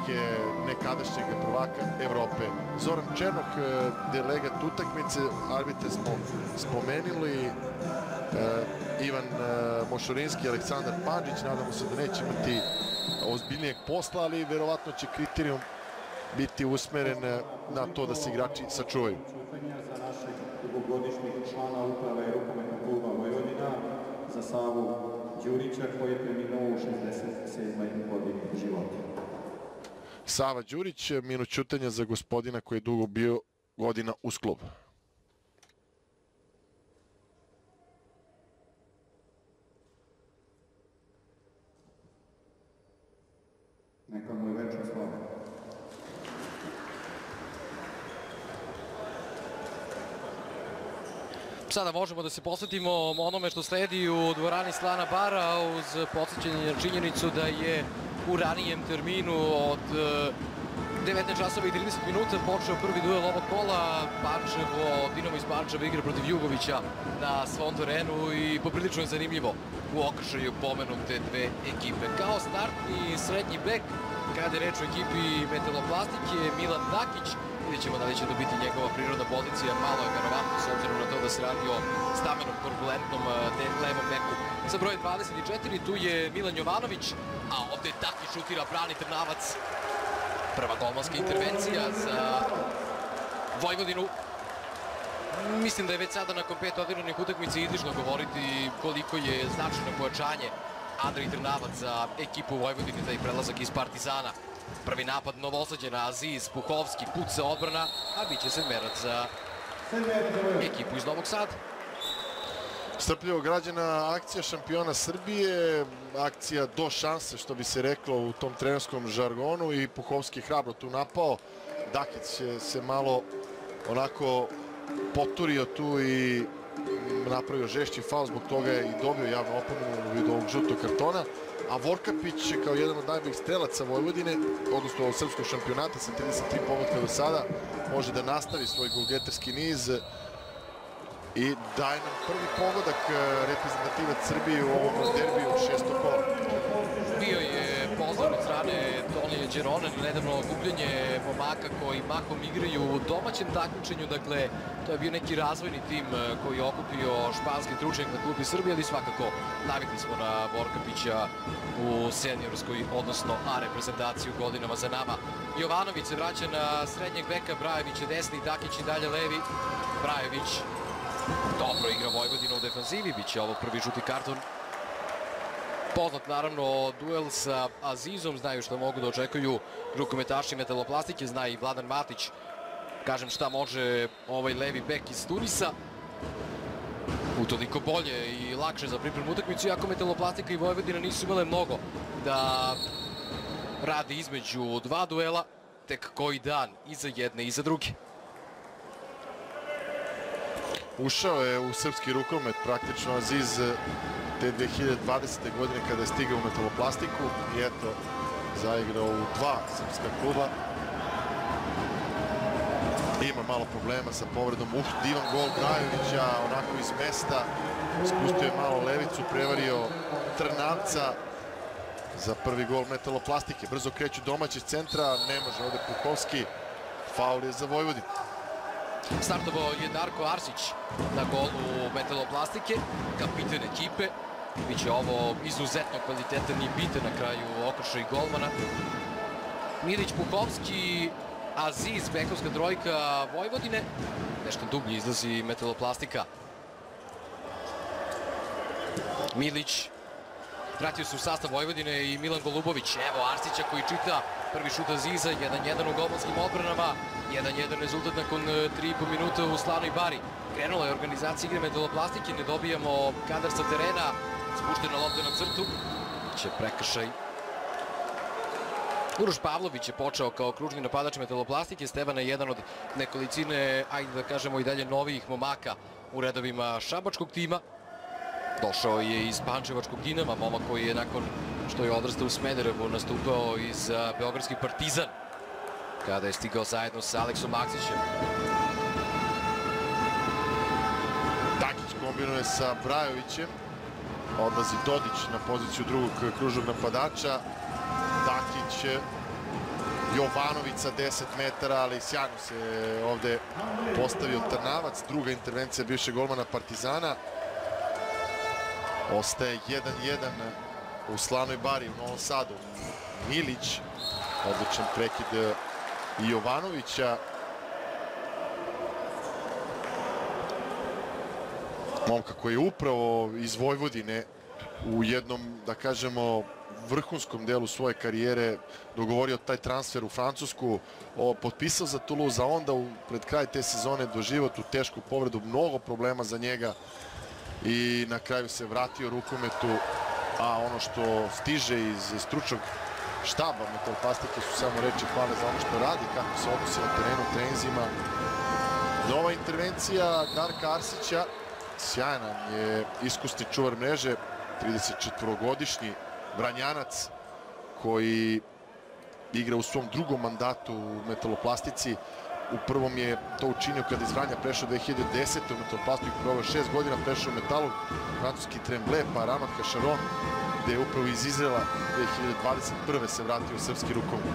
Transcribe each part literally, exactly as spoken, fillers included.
Hrvatske, nekadašnjeg prvaka Evrope. Zoran Černok, delegat utakmice, arbitre smo spomenuli, Ivan Mošorinski, Aleksandar Pandžić, nadamo se da neće imati ozbiljnijeg posla, ali verovatno će kriterijum biti usmeren na to da se igrači sačuvaju. Za našeg dugogodišnjeg člana uprave rukometnog kluba Vojvodina, za Savu Đurića, koji je preminuo u šezdeset sedmoj godini života. Sava Đurić, minut ćutanja za gospodina koji je dugo bio godina uz klub. Neka mu je večna slava. Sada možemo da se posvetimo onome što sledi u dvorani Slana bara uz podsjećanje na činjenicu da je u ranijem terminu od devetnaest časova i trideset minuta počeo prvi duel ovog kola. Pančevo, Dinamo iz Pančeva igra protiv Jugovića na svom terenu i poprilično je zanimljivo u okršaju pomenute dve ekipe. Kao startni srednji bek, kada je reč o ekipi Metaloplastike, Milan Dakić. Vidjet ćemo da li će to biti njegova prirodna pozicija, malo je verovatno s obzirom na to da se radi o stamenom, turbulentnom levom beku. Sa broj dvadeset četiri tu je Milan Jovanović, a ovde Dakić šutira, brani Trnavac. Prva golmanska intervencija za Vojvodinu. Mislim da je već sada nakon pet odigranih utakmica izlišno govoriti koliko je značajno pojačanje Andrej Trnavac za ekipu Vojvodine, taj prelazak iz Partizana. Prvi napad Novosađena, Aziz Puhovski, puca odbrana, a bit će sedmerac za ekipu iz Novog Sada. Strpljivo građena akcija šampiona Srbije, akcija do šanse, što bi se reklo u tom trenerskom žargonu, i Puhovski hrabro tu napao. Dakić se malo onako poturio tu i napravio žešći faul, zbog toga je i dobio javnu opomenu u vidu ovog žutog kartona. A Vorkapić kao jedan od najboljih strelaca Vojvodine, odnosno ovog srpskog šampionata sa trideset tri pogotka do sada, može da nastavi svoj golgeterski niz i daje nam prvi pogodak reprezentativac Srbije u ovom derbiju šestog kola. Bio je pozdrav od strane Tonije Đerone, nedavno okupljanje momaka koji mahom igraju u domaćem takmičenju, dakle to je bio neki razvojni tim koji je okupio španski stručnjak na klubi Srbije, ali svakako navikli smo na Vorkapića u seniorskoj, odnosno A reprezentaciju godinama za nama. Jovanović se vraća na srednjeg beka, Brajević je desni, Dakić i dalje levi. Brajević dobro igra Vojvodina u defanzivi, bit će ovo prvi žuti karton. Poznat naravno duel sa Azizom, znaju što mogu da očekuju rukometaši Metaloplastike, zna i Vladan Matić, kažem šta može ovaj levi bek iz Tunisa. Utoliko bolje i lakše za pripremu utakmicu, iako Metaloplastika i Vojvodina nisu imale mnogo da radi između dva duela, tek koji dan i za jedne i za druge. Ušao je u srpski rukomet praktično Aziz te dve hiljade dvadesete godine kada je stigao u Metaloplastiku i eto, zaigrao u dva srpska kluba. Ima malo problema sa povredom. Uh, divan gol Brajovića, onako iz mesta. Spustio je malo levicu, prevario Trnavca za prvi gol Metaloplastike. Brzo kreću domaći iz centra, ne može ovde Puhovski. Faul je za Vojvodinu. Startovao je Darko Arsić na golu Metaloplastike, kapitan ekipe. Biće ovo izuzetno kvalitetan i bitan na kraju okršaj golmana. Milić, Puhovski, Aziz, bekovska trojka Vojvodine. Nešto dublje izlazi Metaloplastika. Milić vratio se u sastav Vojvodine i Milan Golubović. Evo Arsića koji čita prvi šut Aziza, jedan jedan u golmanskim odbranama. jedan jedan rezultat nakon tri i po minuta u Slavnoj Bari. Krenula je organizacija igre Metaloplastike, ne dobijamo kadar sa terena. Spuštena lopta na crtu. Će prekršaj. Uroš Pavlović je počeo kao kružni napadač Metaloplastike. Stevan je jedan od nekolicine, ajde da kažemo i dalje, novijih momaka u redovima šabačkog tima. Došao je iz pančevačkog Dinama, momak koji je nakon što je odrastao u Smederevu nastupao iz beogradski Partizan, kada je stigao zajedno sa Aleksom Maksićem. Dakić kombinuje sa Brajovićem. Odlazi Dodić na poziciju drugog kružnog napadača. Dakić Jovanović sa deset metara, ali sjajno se ovde postavio Trnavac. Druga intervencija bivšeg golmana Partizana. Ostaje jedan jedan u Slanoj Bari u Novom Sadu. Milić, odličan prekid i Jovanovića. Momka koji je upravo iz Vojvodine u jednom, da kažemo, vrhunskom delu svoje karijere dogovorio taj transfer u Francusku, o, potpisao za Toulouse, a onda u, pred kraj te sezone doživio tu tešku povredu, mnogo problema za njega i na kraju se vratio rukometu, a ono što stiže iz stručnog štaba Metaloplastike su samo reči hvale za ono što radi, kako se odnosi na terenu, treninzima. Nova intervencija Darka Arsića, sjajan je iskusni čuvar mreže, tridesetčetvorogodišnji Vranjanac koji igra u svom drugom mandatu u Metaloplastici. U prvom je to učinio kada iz Vranja prešao dve hiljade desete. u Metaloplastiku, proveo šest godina, prešao u Metalurg, francuski Tremblay, pa Ramat Kašaron, gde je upravo iz Izrela dve hiljade dvadeset prve se vratio u srpski rukomet.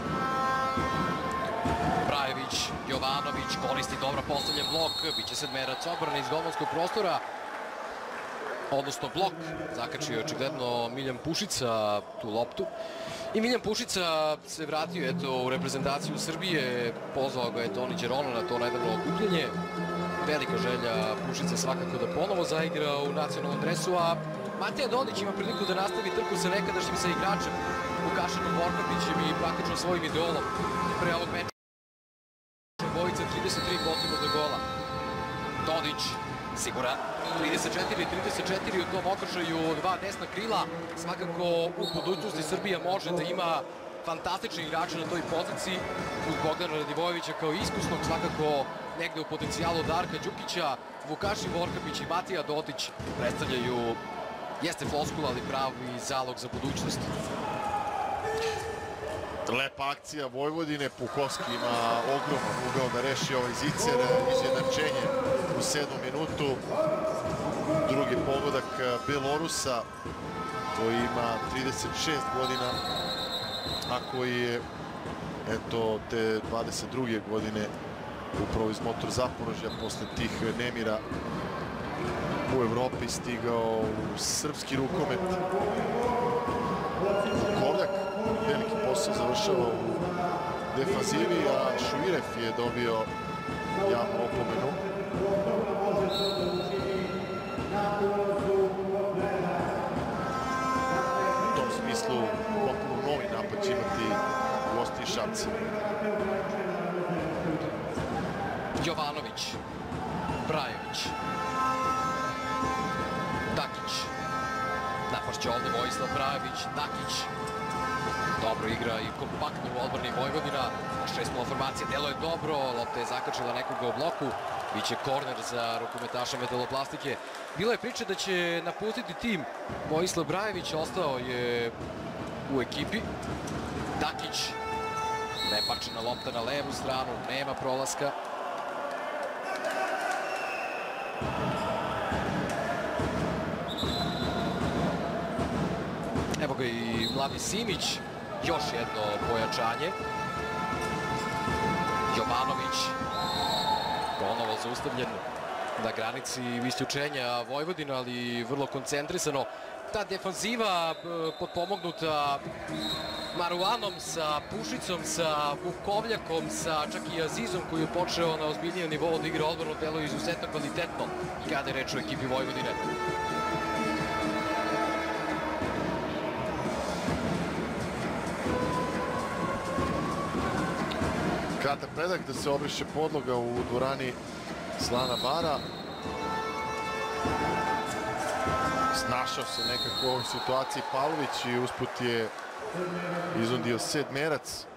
Brajević, Jovanović koristi dobro postavljen blok, biće sedmerac odbrane iz golmanskog prostora, odnosno blok, zakačio je očigledno Miljan Pušica tu loptu. I Miljan Pušica se vratio eto, u reprezentaciju Srbije, pozvao ga je Toni Đerono na to nedavno okupljanje. Velika želja Pušica svakako da ponovo zaigra u nacionalnom dresu, a Mateja Dodić ima priliku da nastavi trku sa nekadašnjim sa igračem Vukašinom Vorkapićem i praktično svojim idolom. Pre ovog meča bojica trideset tri postignutog gola. Dodić siguran, trideset četiri trideset četiri u tom okršaju, dva desna krila. Svakako u budućnosti Srbija može da ima fantastični igrače na toj poziciji. Uz Bogdana Radivojevića kao iskusnog, svakako negde u potencijalu Darka Đukića, Vukašin Vorkapić i Matija Dodić predstavljaju, jeste floskula, ali pravi zalog za budućnost. Lepa akcija Vojvodine, Puhovski ima ogroman ugao da reši ovaj zicer, izjednačenje u sedmom minutu. Drugi pogodak Belorusa, koji ima trideset šest godina, a koji je eto te dvadeset druge godine upravo iz Motor Zaporožja posle tih nemira u Evropi stigao u srpski rukomet. Vukovljak veliki posao završava u defanzivi, a Šuirev je dobio javnu opomenu. U tom smislu potpuno novi napad će imati gosti i Šapci. Jovanović, Brajević, Dakić, napašće ovde Vojislav Brajević, Dakić. Dobro igra i kompaktno u odbrani Vojvodina. Šestnula formacija, delo je dobro, lopta je zakačila nekoga u bloku. Biće korner za rukometaša Metaloplastike. Bila je priča da će napustiti tim Vojislav Brajević, ostao je u ekipi. Dakić, nepačena lopta na levu stranu, nema prolaska. Evo ga i mladi Simić, još jedno pojačanje. Jovanović, ponovo zaustavljen na granici isključenja Vojvodina, ali vrlo koncentrisano. Ta defanziva potpomognuta Maruanom sa Pušicom, sa Vukovljakom, sa čak i Azizom koji je počeo na ozbiljnijem nivou da igra odbranu, delo izuzetno kvalitetno kada je reč o ekipi Vojvodine. Kratak predak da se obriše podloga u dvorani Slana Bara. Snašao se nekako u ovoj situaciji Pavlović i usput je izundio sedmerac.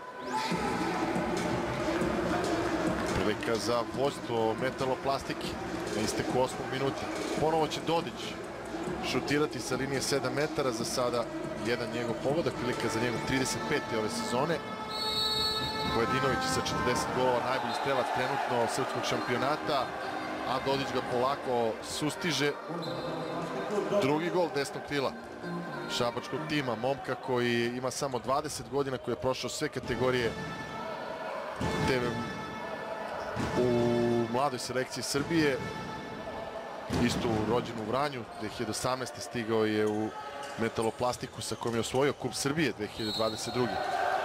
Prilika za vođstvo Metaloplastike na isteku osmog minuta. Ponovo će Dodić šutirati sa linije sedam metara, za sada jedan njegov pogodak, prilika za njegov trideset peti ove sezone. Pojedinović sa četrdeset golova, najbolji strelac trenutno srpskog šampionata. a Dodić ga polako sustiže. Drugi gol desnog krila šabačkog tima, momka koji ima samo dvadeset godina, koji je prošao sve kategorije te u mladoj selekciji Srbije. Isto rođen u Vranju, dve hiljade osamnaeste. stigao je u Metaloplastiku sa kojom je osvojio Kup Srbije dve hiljade dvadeset druge.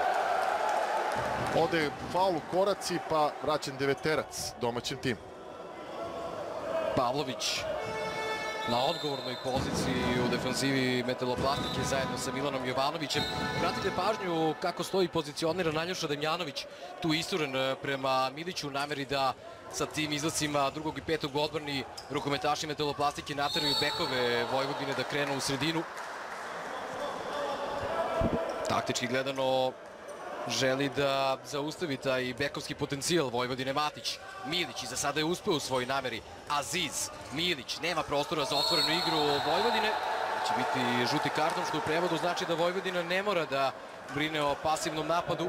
Ode faul u koraci, pa vraćen deveterac domaćem timu. Pavlović na odgovornoj poziciji u defanzivi Metaloplastike zajedno sa Milanom Jovanovićem. Pratite pažnju kako stoji pozicioniran Aljoša Damjanović, tu isturen prema Miliću u nameri da sa tim izlacima drugog i petog u odbrani rukometaši Metaloplastike nateraju bekove Vojvodine da krenu u sredinu. Taktički gledano želi da zaustavi taj bekovski potencijal Vojvodine. Matić, Milić i za sada je uspeo u svojoj nameri. Aziz, Milić, nema prostora za otvorenu igru Vojvodine. Će biti žuti karton, što u prevodu znači da Vojvodina ne mora da brine o pasivnom napadu.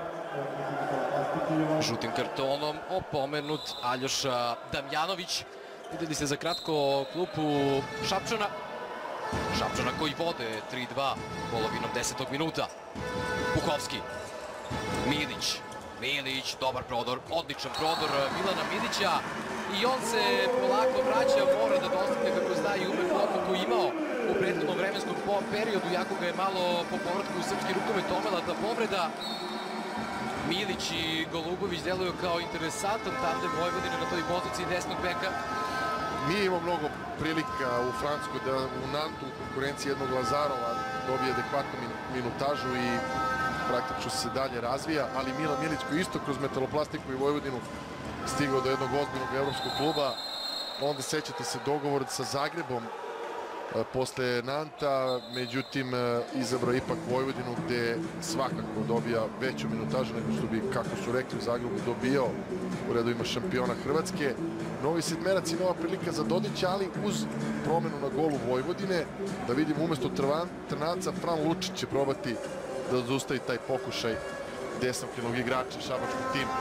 Žutim kartonom opomenut Aljoša Damjanović. Videli se za kratko klupu Šapčana. Šapčana koji vode tri dva polovinom desetog minuta. Puhovski, Milić, Milić, dobar prodor, odličan prodor Milana Milića i on se polako vraća, mora da dostigne kako zna i ume formu koju imao u prethodnom vremenskom periodu, jako ga je malo po povratku u srpski rukomet omela ta povreda. Milić i Golubović deluju kao interesantan tandem Vojvodine na toj poziciji desnog beka. Nije imao mnogo prilika u Francuskoj da u Nantu u konkurenciji jednog Lazarova dobije adekvatnu minutažu i praktično se dalje razvija, ali Milan Milić koji isto kroz Metaloplastiku i Vojvodinu stigao do jednog ozbiljnog evropskog kluba. Onda sećate se dogovor sa Zagrebom posle Nanta, međutim izabrao ipak Vojvodinu gde svakako dobija veću minutažu nego što bi, kako su rekli u Zagrebu, dobio u redovima šampiona Hrvatske. Novi sedmerac i nova prilika za Dodića, ali uz promenu na golu Vojvodine. Da vidimo umesto Trnavca Fran Lučić će probati da zaustavi taj pokušaj desnokrilnog igrača šabačkog tima.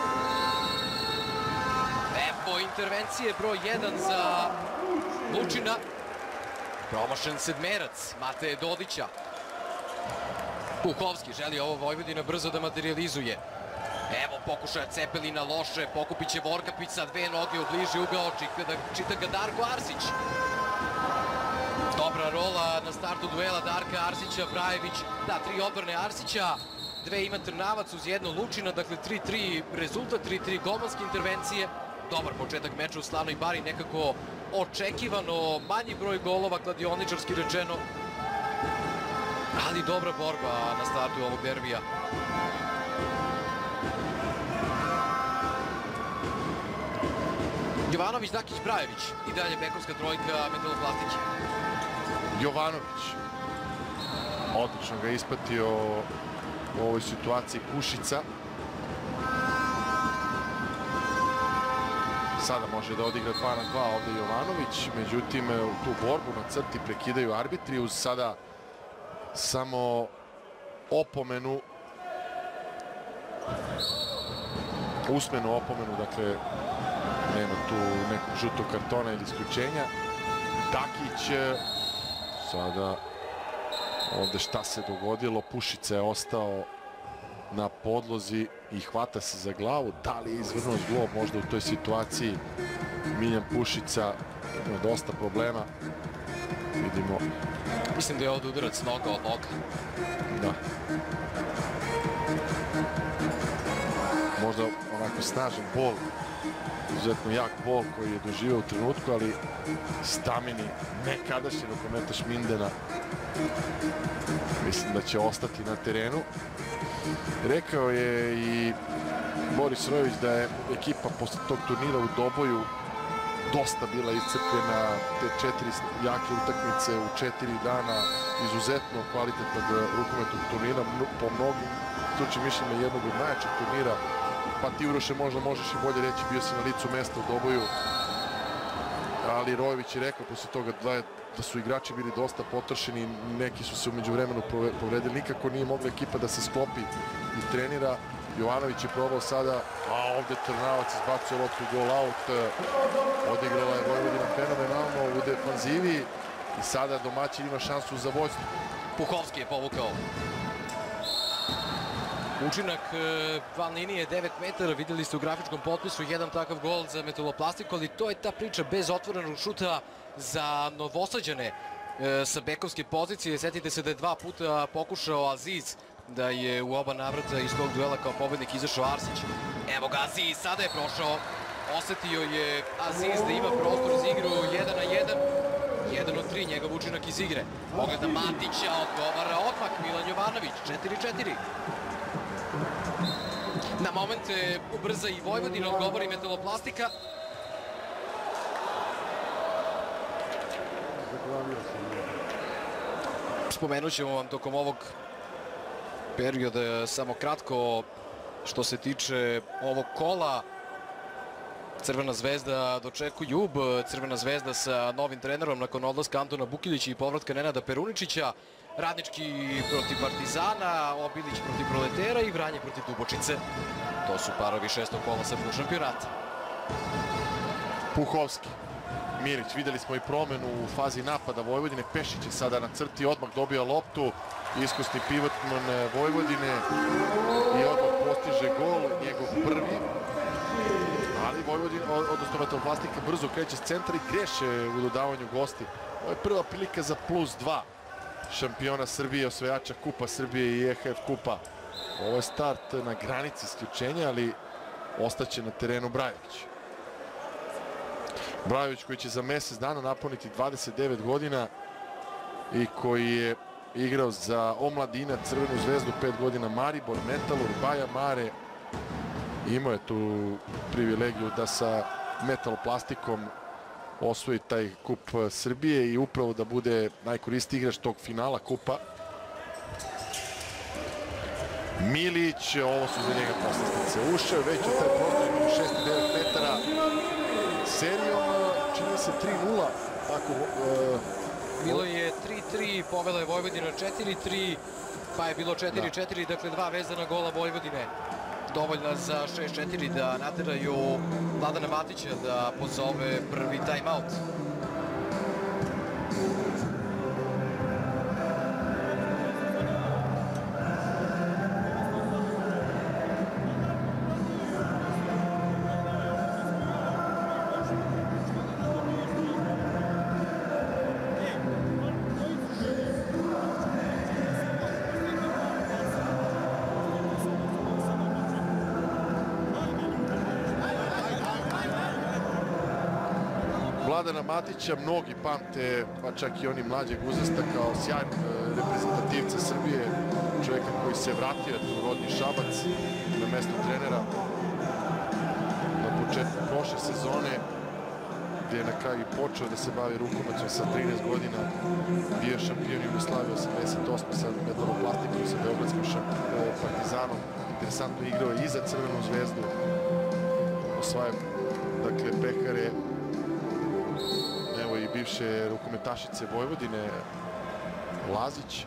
Evo intervencije broj jedan za Lučina. Promašen sedmerac Mateje Dodića. Puhovski želi ovo Vojvodina brzo da materializuje. Evo pokušaja Cepelina, loše, pokupit će Vorkapić sa dve noge u bliži ugao, čita ga Darko Arsić. Dobra rola na startu duela Darka Arsića, Brajević, da, tri odbrane Arsića, dve ima Trnavac uz jedno Lučina, dakle tri tri rezultat, tri tri golmanske intervencije. Dobar početak meča u Slavnoj Bari, nekako očekivano manji broj golova, kladioničarski rečeno, ali dobra borba na startu ovog derbija. Jovanović, Dakić, Brajević i dalje bekovska trojka Metaloplastike. Jovanović odlično ga ispatio u ovoj situaciji Kušica. Sada može da odigra dva na dva ovde Jovanović, međutim u tu borbu na crti prekidaju arbitri uz sada samo opomenu, usmenu opomenu, dakle nema tu nekog žutog kartona ili isključenja. Dakić, sada ovde šta se dogodilo, Pušica je ostao na podlozi i hvata se za glavu. Da li je izvrnuo zglob možda u toj situaciji Miljan Pušica? Ima dosta problema. Vidimo. Mislim da je ovde udarac noga od noga. Da. Možda onako snažan bol, izuzetno jak bol koji je doživao u trenutku, ali Stamini, nekadašnji rukometaš Mindena, mislim da će ostati na terenu. Rekao je i Boris Rojević da je ekipa posle tog turnira u Doboju dosta bila iscrpljena, te četiri jake utakmice u četiri dana, izuzetno kvalitetnog rukometnog turnira, po mnogim stručnim mišljenjima jednog od najjačih turnira. Pa ti, Uroše, možda možeš i bolje reći, bio si na licu mesta u Doboju, ali Rojević je rekao posle toga da, da su igrači bili dosta potrošeni, neki su se umeđu vremenu povredili, nikako nije mogla ekipa da se sklopi i trenira. Jovanović je probao sada, a ovde Trnavac izbacuje loptu goal out. Odigrala je Vojvodina fenomenalno u defanzivi i sada domaćin ima šansu za vođstvo. Puhovski je povukao. Učinak van linije devet metara, videli ste u grafičkom potpisu jedan takav gol za Metaloplastiku, ali to je ta priča bez otvorenog šuta za Novosađane sa bekovske pozicije. Sjetite se da je dva puta pokušao Aziz da je u oba navrata iz tog duela kao pobednik izašao Arsić. Evo ga Aziz, sada je prošao. Osetio je Aziz da ima prostor za igru jedan na jedan. jedan od tri, njegov učinak iz igre. Pogleda Matića, odgovara odmah Milan Jovanović, četiri četiri. Na momente ubrza i Vojvodina, odgovori Metaloplastika. Spomenut ćemo vam tokom ovog perioda samo kratko što se tiče ovog kola. Crvena zvezda dočekuje Jub, Crvena zvezda sa novim trenerom nakon odlaska Antona Bukilića i povratka Nenada Peruničića. Radnički protiv Partizana, Obilić protiv Proletera i Vranje protiv Dubočice. To su parovi šestog kola srpskog šampionata. Puhovski, Mirić, videli smo i promenu u fazi napada Vojvodine. Pešić je sada na crti, odmah dobija loptu. Iskusni pivotman Vojvodine i odmah postiže gol, njegov prvi. Ali Vojvodina, odnosno Metaloplastika, brzo kreće s centra i greše u dodavanju gosti. Ovo je prva prilika za plus dva. Šampiona Srbije, osvajača Kupa Srbije i E H F Kupa. Ovo je start na granici isključenja, ali ostaće na terenu Brajović. Brajović koji će za mesec dana napuniti dvadeset devet godina i koji je igrao za Omladina, Crvenu zvezdu, pet godina Maribor, Metalur, Baja Mare. Imao je tu privilegiju da sa Metaloplastikom osvoji taj Kup Srbije i upravo da bude najkoristiji igrač tog finala Kupa. Milić, ovo su za njega poslastice. Ušao već u taj prostor, imamo šest devet metara. Serijom, čini se tri nula. Tako, uh, bilo je tri tri, povela je Vojvodina četiri tri, pa je bilo četiri četiri, da. Dakle dva vezana gola Vojvodine. Dovoljna za šest četiri da nateraju Vladana Matića da pozove prvi time-out. Vladana Matića mnogi pamte, pa čak i oni mlađeg uzrasta, kao sjajnog reprezentativca Srbije, čovjeka koji se vratio u rodni Šabac na mesto trenera na početku prošle sezone, gdje je na kraju počeo da se bavi rukometom sa trinaest godina, bio je šampion Jugoslavije osamdeset osme sa Metaloplastikom, sa Beogradskim Partizanom. Interesantno igrao je i za Crvenu zvezdu, osvaja, dakle, pehare, evo i bivše rukometašice Vojvodine, Lazić.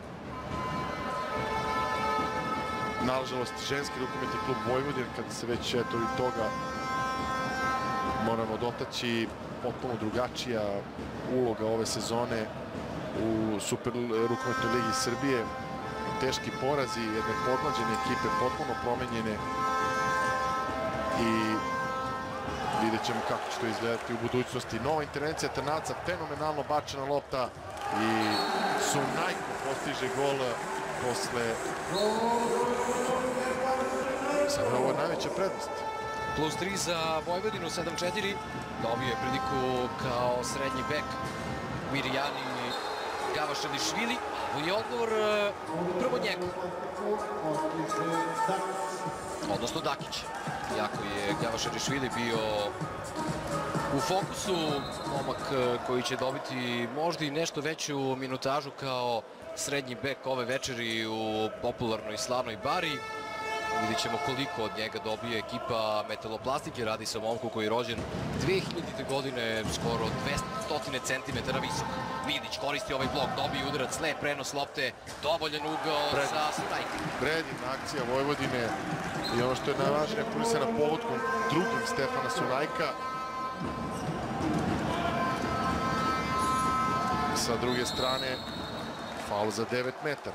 Nažalost, ženski rukometni klub Vojvodine, kada se već eto i toga moramo dotaći, potpuno drugačija uloga ove sezone u Super rukometnoj ligi Srbije. Teški porazi jedne podmlađene ekipe, potpuno promenjene, i vidjet ćemo kako će to izgledati u budućnosti. Nova intervencija Trnavca, fenomenalno bačena lopta i Sunajko postiže gol posle... Sada ovo je najveća prednost. Plus tri za Vojvodinu, sedam četiri. Dobio je priliku kao srednji bek Mirjani Gavašelišvili. Ovo je odgovor prvo njegov. Odnosno Dakić. Iako je Gavašelišvili bio u fokusu, momak koji će dobiti možda i nešto veću minutažu kao srednji bek ove večeri u popularnoj slavnoj Bari. Vidjet ćemo koliko od njega dobije ekipa Metaloplastike. Radi se o momku koji je rođen dve hiljadite godine, skoro dvesta centimetara visok. Milić koristi ovaj blok, dobije udarac, lep prenos lopte, dovoljan ugao za Stajka. Predivna akcija Vojvodine. I ono što je najvažnije, apurisana pogodkom drugim Stefana Sunajka. Sa druge strane, faul za devet metara.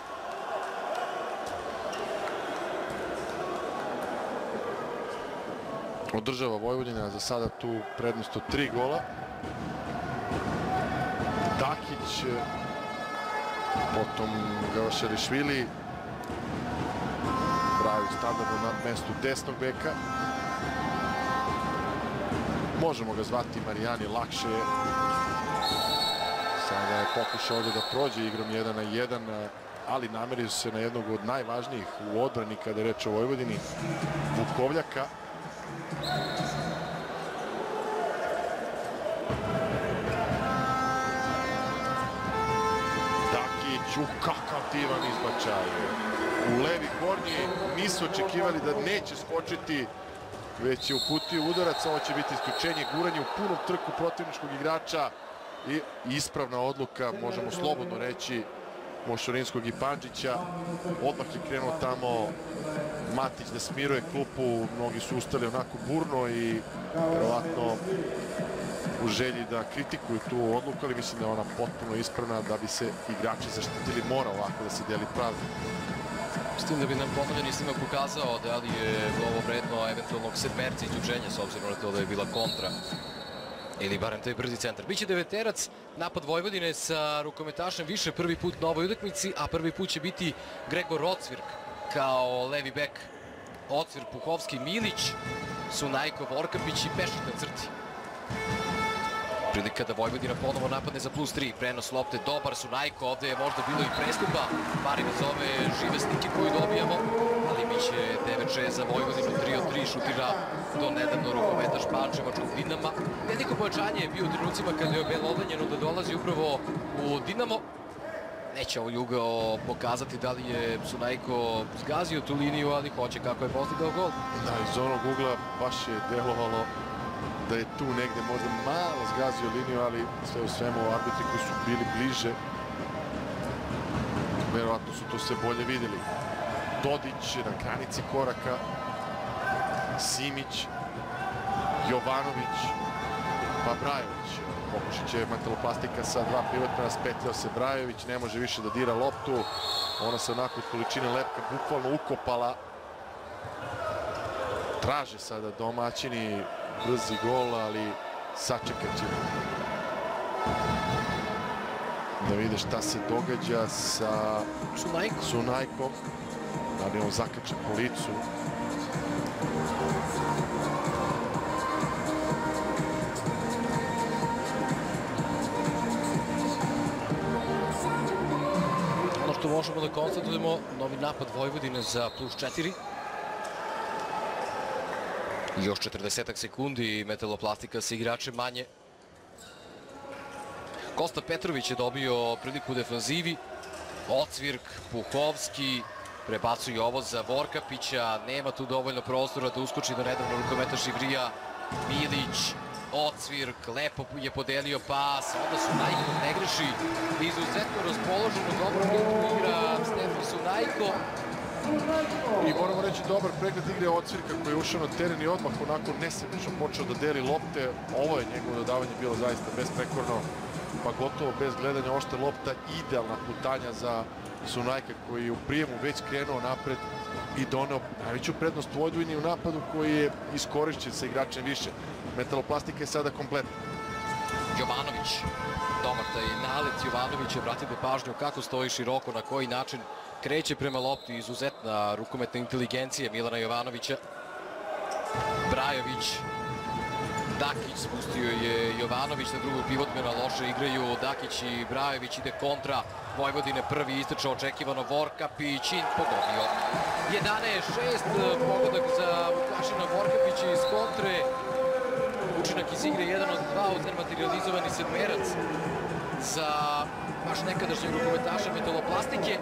Održava Vojvodina za sada tu prednost od tri gola. Dakić, potom Gavašarišvili, Brajović standardno na mestu desnog beka. Možemo ga zvati Marijani, lakše je. Sada je pokušao ovdje da prođe igrom jedan na jedan, ali namerio se na jednog od najvažnijih u odbrani kada je reč o Vojvodini, Vukovljaka. Dakić, u kakav divan izbačaj. U levi kornji nisu očekivali da neće skočiti, već je uputio udarac. Ovo će biti isključenje, guranje u punom trku protivničkog igrača i ispravna odluka, možemo slobodno reći, Mošorinskog i Pandžića. Odmah je krenuo tamo Matić da smiruje klupu, mnogi su ustali onako burno i verovatno u želji da kritikuju tu odluku, ali mislim da je ona potpuno ispravna. Da bi se igrači zaštitili, mora ovako da se deli pravda. S tim da bi nam ponovljeni snimak pokazao da li je ovo vredno eventualnog sedmerca isključenja, s obzirom na to da je bila kontra ili barem taj brzi centar. Biće deveterac, napad Vojvodine sa rukometašem više prvi put na ovoj utakmici, a prvi put će biti Gregor Ocvirk kao levi bek. Ocvirk, Puhovski, Milić, Sunajko, Vorkapić i Pešik na crti. Prilika da Vojvodina ponovo napadne za plus tri. Prenos lopte dobar, Sunajko, ovde je možda bilo i prestupa. Marin iz ove žive slike koju dobijamo, ali biće devet šest za Vojvodinu, tri od tri šutira do nedavno rukometaš Pančevačkog Dinama. Veliko pojačanje je bio u trenucima kad je belodanjeno da dolazi upravo u Dinamo. Neće ovaj ugao pokazati da li je Sunajko zgazio tu liniju, ali hoće kako je postigao gol. Da, iz onog ugla baš je delovalo da je tu negde možda malo zgazio liniju, ali sve u svemu arbitri koji su bili bliže, verovatno su to sve bolje vidjeli. Dodić na granici koraka, Simić, Jovanović, pa Brajović. Pokušat će Metaloplastika sa dva pivota, spetljao se Brajović, ne može više da dira loptu. Ona se onako od količine lepka bukvalno ukopala. Traže sada domaćini brzi gol, ali sačekat će da vide šta se događa sa Sunajkom. Da li on zakače po licu. Ono što možemo da konstatujemo, novi napad Vojvodine za plus četiri. Još četrdesetak sekundi i Metaloplastika sa igračem manje. Kosta Petrović je dobio priliku u defanzivi. Ocvirk, Puhovski, prebacuju ovo za Vorkapića. Nema tu dovoljno prostora da uskoči do nedavno rukometaš Ivrija. Milić, Ocvirk, lepo je podelio pas. Onda Sunajko ne greši. Izuzetno raspoloženo, dobro igra Stefan Sunajko. I moramo reći dobar pregled igre Ocvirka koji je ušao na teren i odmah onako nesebično počeo da deli lopte. Ovo je njegovo dodavanje bilo zaista besprekorno, pa gotovo bez gledanja. Ošta lopta, idealna putanja za Sunajka koji je u prijemu već krenuo napred i doneo najveću prednost Vojvodini u napadu koji je iskorišćen sa igračem više. Metaloplastika je sada kompletna. Jovanović, dobar taj nalet Jovanovića, obratite pažnju kako stoji široko, na koji način kreće prema lopti, izuzetna rukometna inteligencija Milana Jovanovića. Brajović, Dakić, spustio je Jovanović na drugog pivotmena, loše igraju Dakić i Brajović, ide kontra Vojvodine, prvi istrčao očekivano Vorkapić i pogodio. jedanaest šest, pogodak za Vukašina Vorkapića iz kontre. Učinak iz igre jedan od dva, uz nematerializovani sedmerac za baš nekadašnjeg rukometaša Metaloplastike.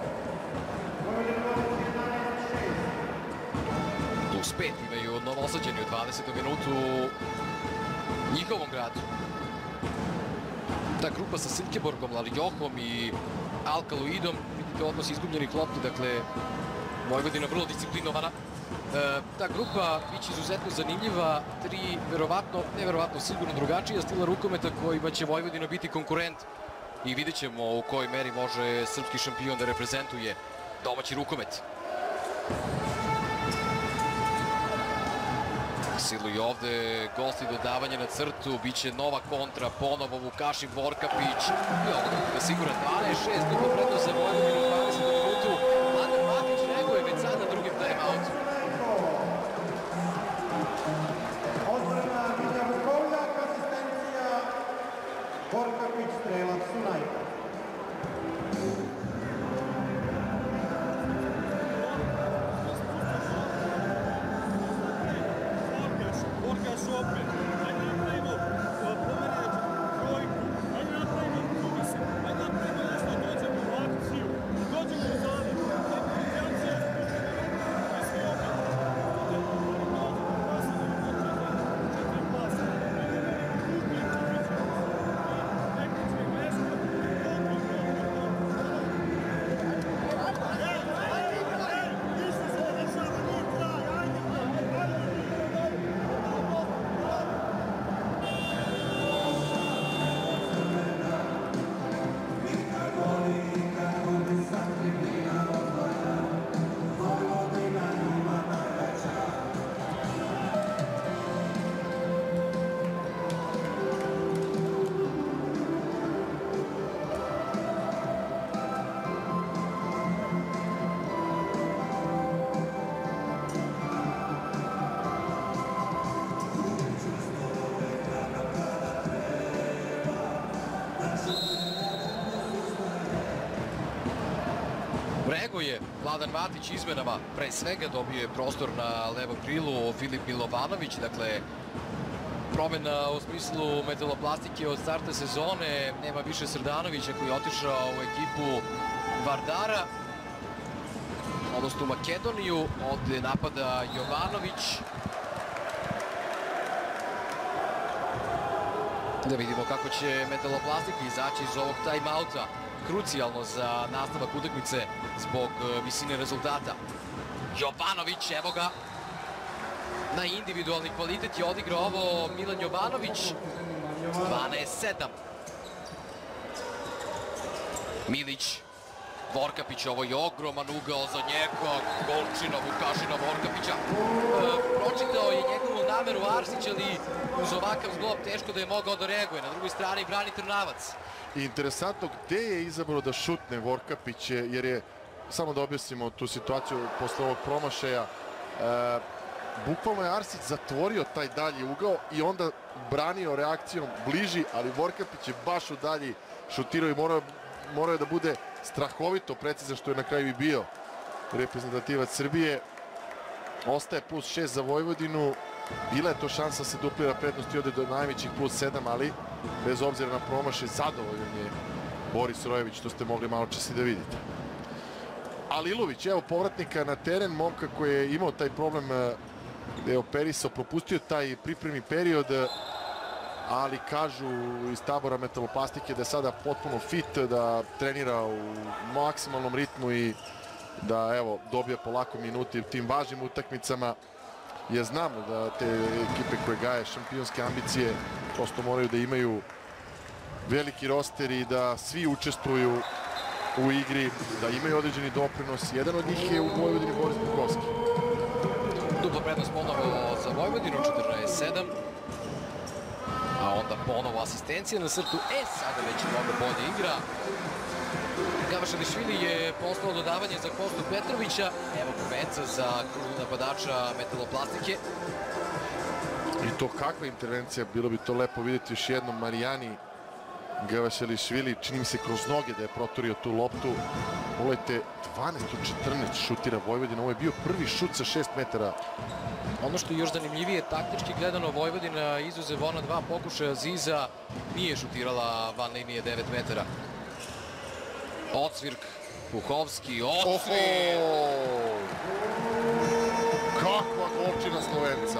Plus pet imaju novosađeni u dvadesetom minutu u njihovom gradu. Ta grupa sa Silkeborgom, Lalijohom i Alkaloidom, vidite odnos izgubljenih lopti, dakle Vojvodina vrlo disciplinovana. Ta grupa biće izuzetno zanimljiva, tri verovatno, neverovatno sigurno drugačija stila rukometa kojima će Vojvodina biti konkurent i vidjet ćemo u kojoj meri može srpski šampion da reprezentuje domaći rukomet. Silu i ovde gosti dodavanje na crtu, bit će nova kontra, ponovo Vukašin Vorkapić i ovdje je siguran dvanaest šest, dugo prednost za Vojvodinu u dvadesetom minutu. Mladen Matić reaguje već sad na drugim time-outu. Odbrana Milja Vukovljak, asistencija Vorkapić, strelac Sunajka. Reaguje Vladan Matić izmenama, pre svega dobio je prostor na levom krilu Filip Milovanović, dakle promjena u smislu metaloplastike od starta sezone, nema više Srdanovića koji je otišao u ekipu Vardara, odnosno u Makedoniju, ovdje napada Jovanović. Da vidimo kako će metaloplastika izaći iz ovog time-outa. Krucijalno za nastavak utakmice zbog visine rezultata. Jovanović, evo ga. Na individualni kvalitet je odigrao ovo Milan Jovanović. dvanaest sedam. Milić. Vorkapić, ovo je ogroman ugao za njega. Golčina, Vukašina, Vorkapića. E, pročitao je njegovu nameru Arsić, ali uz ovakav zglob teško da je mogao da reaguje. Na drugoj strani brani Trnavac. I interesantno gde je izabrao da šutne Vorkapić, jer je, samo da objasnimo tu situaciju posle ovog promašaja, e, bukvalno je Arsić zatvorio taj dalji ugao i onda branio reakcijom bliži, ali Vorkapić je baš u dalji šutirao i morao, morao je da bude strahovito precizan, što je na kraju i bio reprezentativac Srbije. Ostaje plus šest za Vojvodinu. Bila je to šansa da se duplira prednost i ode do najvećih plus sedam, ali bez obzira na promašaj zadovoljan je Boris Rojević, što ste mogli malo čas i da vidite. Alilović, evo povratnika na teren, momka koji je imao taj problem gde je operisao, propustio taj pripremni period, ali kažu iz tabora metaloplastike da je sada potpuno fit, da trenira u maksimalnom ritmu i da evo dobija polako minuti u tim važnim utakmicama. Jer znamo da te ekipe koje gaje šampionske ambicije prosto moraju da imaju veliki roster i da svi učestvuju u igri, da imaju određeni doprinos. Jedan od njih je u Vojvodini Boris Bukovski. Dupla prednost ponovo za Vojvodinu, četrnaest sedam. A onda ponovo asistencija na crtu. E, sada već mnogo bolje igra. Gavašališvili je poslao dodavanje za Kostu Petrovića. Evo Kumeca za napadača metaloplastike. I to kakva intervencija, bilo bi to lepo vidjeti još jednom. Marijani Gavašališvili, čini mi se kroz noge da je proturio tu loptu. Pogledajte, dvanaest od četrnaest šutira Vojvodina. Ovo je bio prvi šut sa šest metara. Ono što je još zanimljivije, taktički gledano, Vojvodina izuzev ona dva pokušaja Ziza nije šutirala van linije devet metara. Ocvirk, Puhovski, Ocvirk! Kakva golčina Slovenca!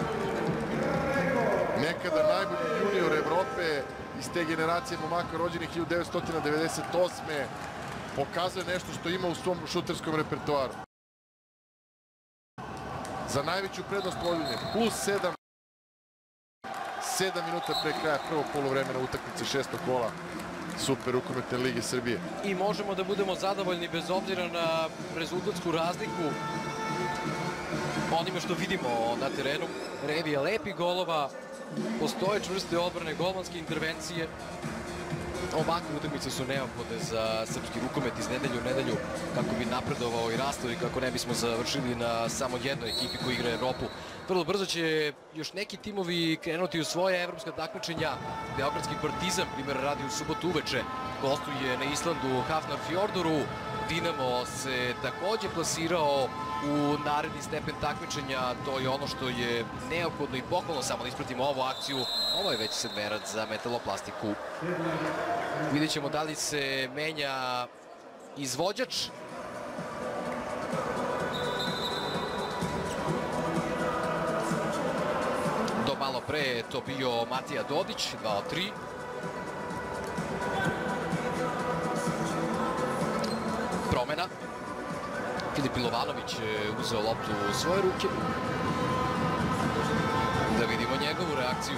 Nekada najbolji junior Evrope iz te generacije momaka rođenih hiljadu devetsto devedeset osme pokazuje nešto što ima u svom šuterskom repertoaru. za najveću prednost Vojvodine. Plus sedam. sedam minuta pre kraja prvog poluvremena utakmice šestog kola Super rukometne lige Srbije. I možemo da budemo zadovoljni bez obzira na rezultatsku razliku onime što vidimo na terenu. Revija lepih golova, postoje čvrste odbrane, golmanske intervencije. Ovakve utakmice su neophodne za srpski rukomet iz nedelju u nedelju kako bi napredovao i rastao i kako ne bismo završili na samo jednoj ekipi koja igra Evropu. Vrlo brzo će još neki timovi krenuti u svoje evropska takmičenja. Beogradski Partizan, primjer, radi u subotu uveče, gostuje na Islandu Hafnarfjordoru. Dinamo se takođe plasirao u naredni stepen takmičenja. To je ono što je neophodno i pohvalno. Samo da ispratimo ovu akciju. Ovo je već sedmerac za Metaloplastiku. Vidjet ćemo da li se menja izvođač. Do malo pre je to bio Matija Dodić, dva od tri. Promena. Filip Milovanović je uzeo loptu u svoje ruke. Da vidimo njegovu reakciju.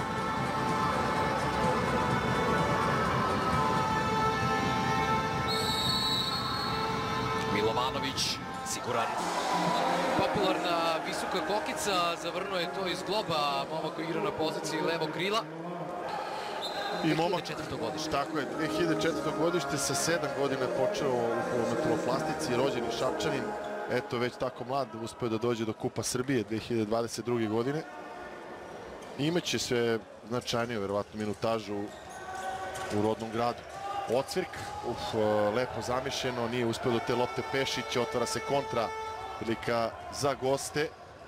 Milovanović, siguran. Popularna visoka kokica, zavrnuo je to iz globa, momak koji igra na poziciji levog krila. I momak, dve hiljade četvrto godište. Tako je, dve hiljade četvrto godište, sa sedam godina je počeo u Metaloplastici, rođeni Šapčanin. Eto, već tako mlad, uspeo da dođe do Kupa Srbije dve hiljade dvadeset druge. godine. Imaće sve značajniju, verovatno, minutažu u rodnom gradu. Ocvirk, uf, lepo zamišljeno, nije uspeo do te lopte Pešić, otvara se kontra, prilika za goste.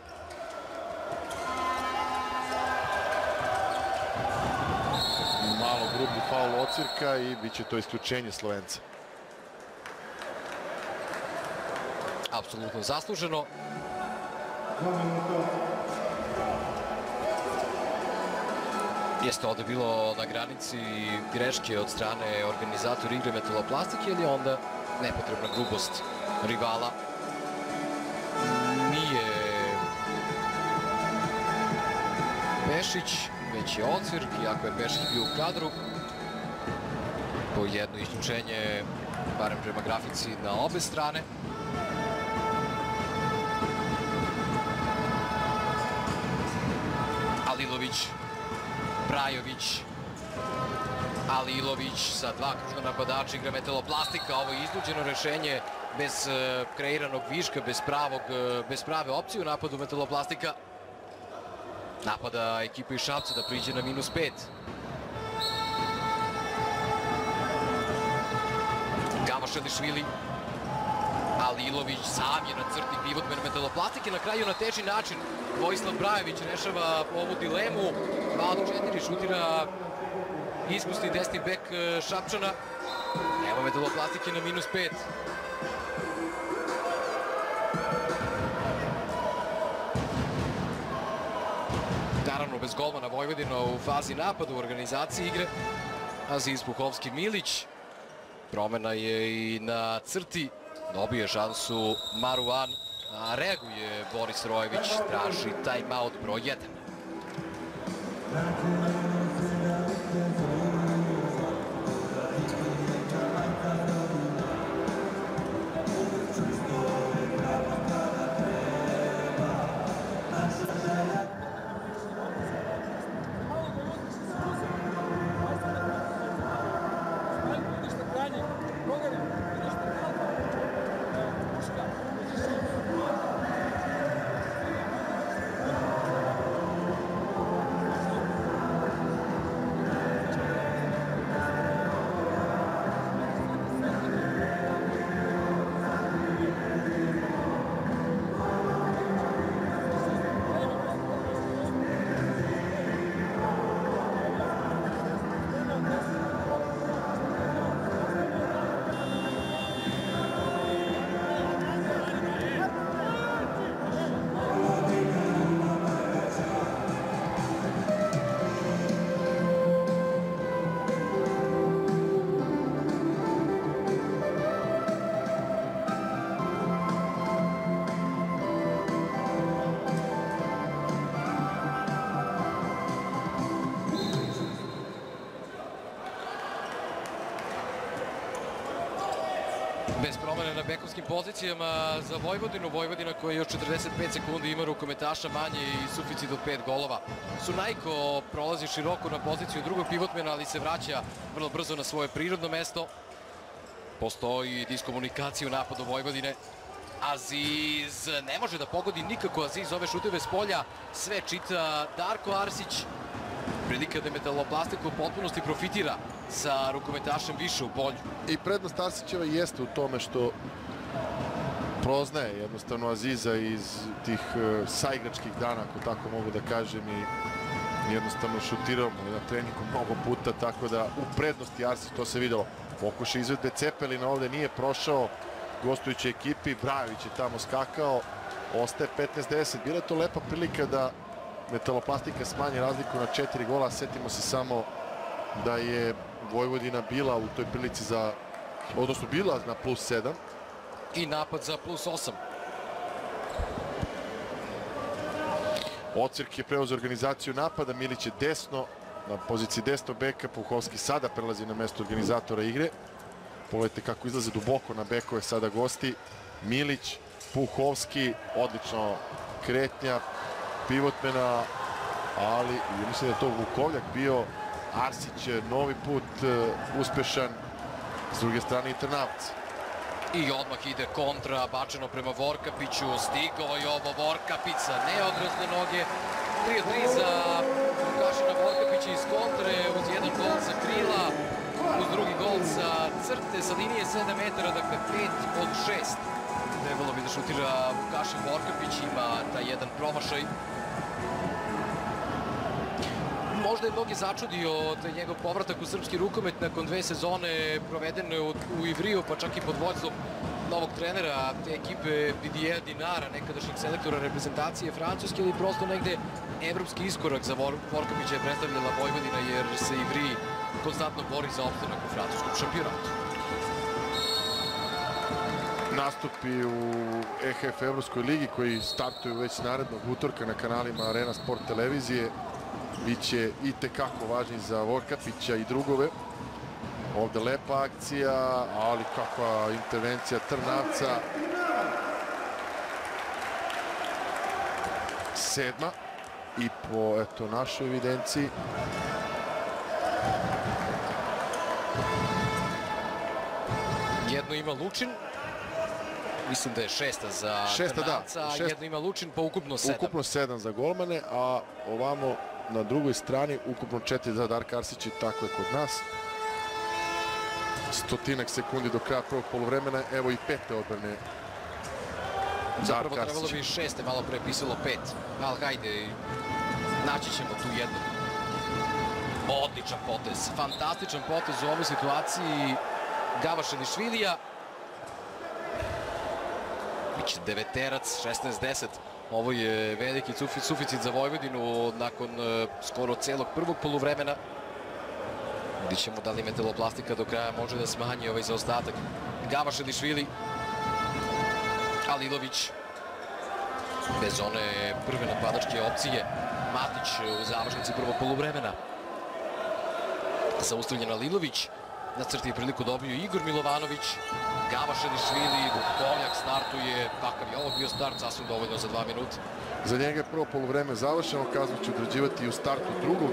Malo grubi faul Ocvirka i bit će to isključenje Slovenca. Apsolutno zasluženo. Jeste ovde bilo na granici greške od strane organizatora igre Metaloplastike ili onda nepotrebna grubost rivala. Nije Pešić, već je Ocvirk, iako je Pešić bio u kadru. Po jedno isključenje, barem prema grafici, na obe strane. Alilović, Brajović, Alilović sa dva kružna napadača igra Metaloplastika. Ovo je iznuđeno rešenje bez kreiranog viška, bez, pravog, bez prave opcije u napadu Metaloplastika. Napada ekipa iz Šapca da priđe na minus pet. Gavašelišvili, Alilović sam je na crti pivotmen Metaloplastike. Na kraju na teži način Vojislav Brajović rešava ovu dilemu. dva od četiri šutira iskusni desni bek Šapčana. Evo Metaloplastike na minus pet. Naravno bez golmana Vojvodina u fazi napada u organizaciji igre. Aziz Buhovski-Milić. Promena je i na crti. Dobije šansu Maruan. A reaguje Boris Rojević. Traži timeout broj jedan. Bez promene na bekovskim pozicijama za Vojvodinu. Vojvodina koja još četrdeset pet sekundi ima rukometaša manje i suficit od pet golova. Sunajko prolazi široko na poziciju drugog pivotmena, ali se vraća vrlo brzo na svoje prirodno mesto. Postoji diskomunikacija u napadu Vojvodine. Aziz ne može da pogodi nikako. Aziz ove šuteve s polja. Sve čita Darko Arsić. Prilika da Metaloplastika u potpunosti profitira sa rukometašem više u polju. I prednost Arsićeva jeste u tome što proznaje jednostavno Aziza iz tih uh, saigračkih dana, ako tako mogu da kažem, i jednostavno šutiramo na treningu mnogo puta, tako da u prednosti Arsić, to se videlo. Pokušaj izvedbe Cepelina ovde nije prošao gostujućoj ekipi, Brajović je tamo skakao, ostaje petnaest deset. Bila je to lepa prilika da Metaloplastika smanji razliku na četiri gola. Setimo se samo da je Vojvodina bila u toj prilici za, odnosno bila na plus sedam. I napad za plus osam. Ocirk je preuzeo organizaciju napada, Milić je desno, na poziciji desnog beka, Puhovski sada prelazi na mesto organizatora igre. Pogledajte kako izlaze duboko na bekove sada gosti. Milić, Puhovski, odlično kretnja pivotmena, ali mislim da je to Vukovljak bio. Arsić novi put uspešan, s druge strane i Trnavac. I odmah ide kontra, bačeno prema Vorkapiću, stigao je ovo Vorkapić sa neodrazne noge. tri od tri za Vukašina Vorkapića iz kontre, uz jedan gol sa krila, uz drugi gol sa crte, sa linije sedam metara, dakle pet od šest. Trebalo bi da šutira Vukašin Vorkapić, ima taj jedan promašaj. Možda je mnogi začudio taj njegov povratak u srpski rukomet nakon dve sezone provedene u Ivriju, pa čak i pod vođstvom novog trenera te ekipe Didier Dinara, nekadašnjeg selektora reprezentacije Francuske, ili prosto negde evropski iskorak za Vorkapića je predstavljala Vojvodina, jer se Ivri konstantno bori za opstanak u francuskom šampionatu. Nastupi u E H F Evropskoj ligi koji startuju već narednog utorka na kanalima Arena Sport televizije biće i tekako važni za Vorkapića i drugove. Ovde lepa akcija, ali kakva intervencija Trnavca. Sedma i po eto našoj evidenciji. Jedno ima Lučin. Mislim da je šesta za šesta, Trnavca, da. a Šest... jedno ima Lučin, pa ukupno sedam. Ukupno sedam za golmane, a ovamo na drugoj strani ukupno četiri za Darka Arsića, tako je kod nas. Stotinak sekundi do kraja prvog poluvremena, evo i pete odbrane Zapravo Darka trebalo Arsića. bi šeste, malo pre pisalo pet. Ali hajde, naći ćemo tu jednu. Odličan potez, fantastičan potez u ovoj situaciji Gavašelišvilija. Biće deveterac, šesnaest deset. Ovo je veliki suficit za Vojvodinu nakon skoro celog prvog poluvremena. Vidjet ćemo da li Metaloplastika do kraja može da smanji ovaj zaostatak. Gavašelišvili, Alilović, bez one prve napadačke opcije. Matić u završnici prvog poluvremena. Zaustavljen Alilović. Na crti je priliku dobio Igor Milovanović. Gavašelišvili, Vukovljak startuje. Kakav je ovo bio start, sasvim dovoljno za dva minuta. Za njega je prvo poluvreme završeno, kaznu će odrađivati i u startu drugog.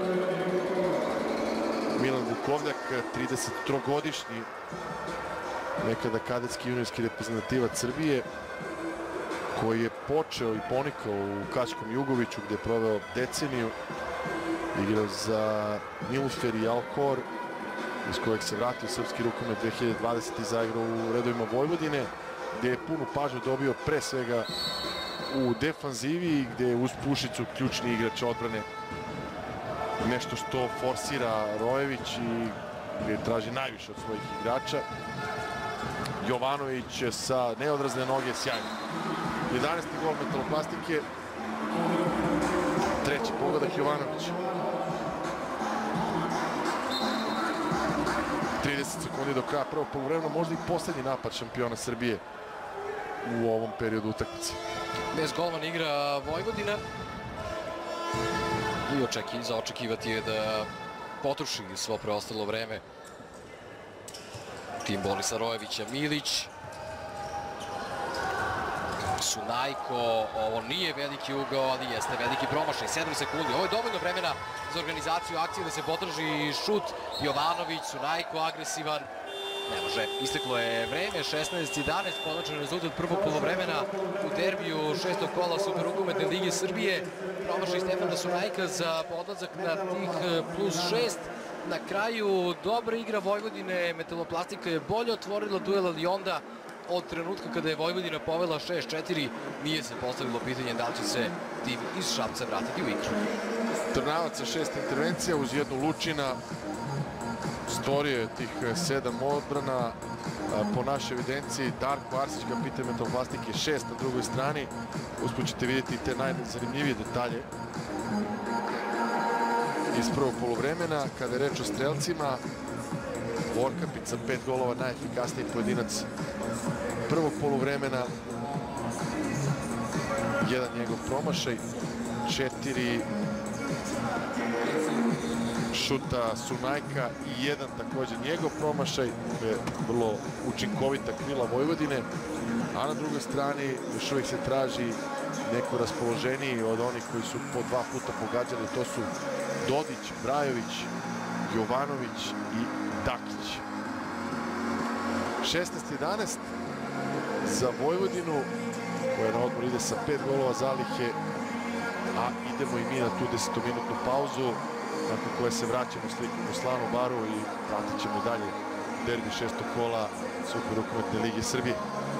Milan Vukovljak, tridesettrogodišnji, nekada kadetski juniorski reprezentativac Srbije, koji je počeo i ponikao u Kačkom Jugoviću, gde je proveo deceniju. Igrao za Nilüfer i Alkor, iz kojeg se vratio srpski rukomet dve hiljade dvadesete. zaigrao u redovima Vojvodine, gde je punu pažnju dobio pre svega u defanzivi, gde je uz Pušicu ključni igrač odbrane. Nešto što forsira Rojević i gde traži najviše od svojih igrača. Jovanović sa neodrazne noge, sjajno. jedanaesti gol Metaloplastike. Treći pogodak Jovanović. trideset sekundi do kraja prvog poluvremena, možda i poslednji napad šampiona Srbije u ovom periodu utakmice. Bez golmana igra Vojvodina. I očeki, za očekivati je da potroši svo preostalo vreme tim Borisa Rojevića. Milić, Sunajko, ovo nije veliki ugao, ali jeste veliki promašaj, sedam sekundi. Ovo je dovoljno vremena za organizaciju akcije da se potraži šut. Jovanović, Sunajko agresivan. Ne može, isteklo je vreme, šesnaest jedanaest, konačan rezultat prvog polovremena u derbiju šestog kola Super rukometne lige Srbije. Promašaj Stefana Sunajka za odlazak na tih plus šest. Na kraju dobra igra Vojvodine, Metaloplastika je bolje otvorila duel, ali onda od trenutka kada je Vojvodina povela šest četiri nije se postavilo pitanje da li će se tim iz Šapca vratiti u igru. Trnavac sa šest intervencija uz jednu Lučina. Stvorio je tih sedam odbrana. Po našoj evidenciji Darko Arsić, kapitan Metaloplastike, šest na drugoj strani. Usput ćete vidjeti te najzanimljivije detalje iz prvog polovremena. Kada je reč o strelcima, Vorkapić sa pet golova, najefikasniji pojedinac prvog polovremena. Jedan njegov promašaj, četiri šuta Sunajka i jedan također njegov promašaj. To je vrlo učinkovita krila Vojvodine. A na drugoj strani još uvijek se traži neko raspoloženiji od onih koji su po dva puta pogađali. To su Dodić, Brajović, Jovanović i Dakić. šesnaest jedanaest za Vojvodinu, koja na odmor ide sa pet golova zalihe, a idemo i mi na tu desetominutnu pauzu, nakon koje se vraćamo slikom u Slanu baru i pratit ćemo dalje derbi šestog kola Super rukometne lige Srbije.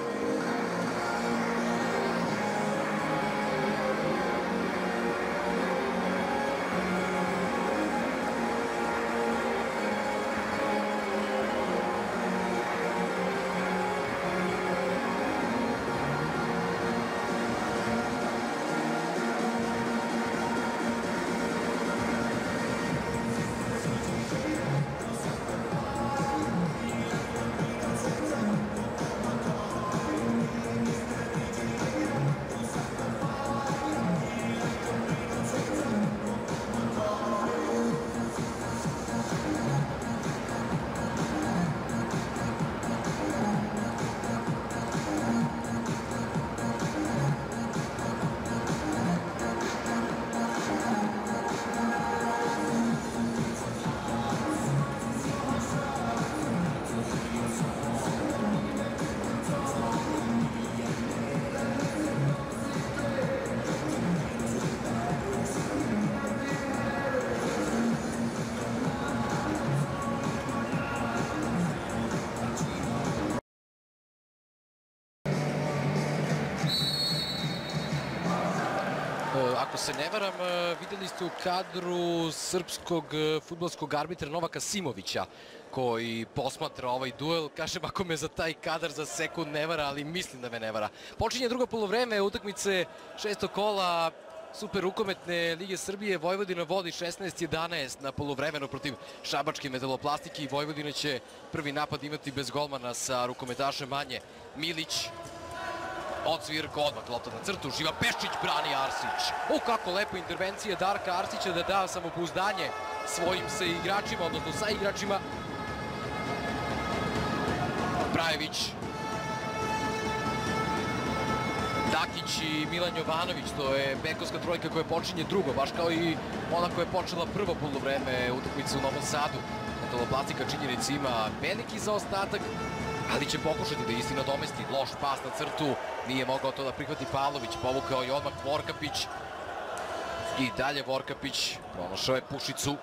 Ako se ne varam, videli ste u kadru srpskog fudbalskog arbitra Novaka Simovića, koji posmatra ovaj duel. Kažem, ako me za taj kadar za sekund ne vara, ali mislim da me ne vara. Počinje drugo polovreme utakmice šestog kola Super rukometne lige Srbije. Vojvodina vodi šesnaest jedanaest na polovremenu protiv šabačke Metaloplastike i Vojvodina će prvi napad imati bez golmana sa rukometašem manje. Milić, odsvirka, odmah lopta na crtu, Živa Peščić brani Arsić. O, kako lepo intervencija Darka Arsića da da samopouzdanje svojim sa igračima, odnosno sa igračima. Brajević, Dakić i Milan Jovanović, to je bekovska trojka koja počinje drugo, baš kao i ona koja je počela prvo poluvreme utakmice u Novom Sadu. Metaloplastika činjenici ima veliki zaostatak, ali će pokušati da istina domesti. Loš pas na crtu, nije mogao to da prihvati Pavlović, povukao je odmah Vorkapić. I dalje Vorkapić, pronašao je Pušicu.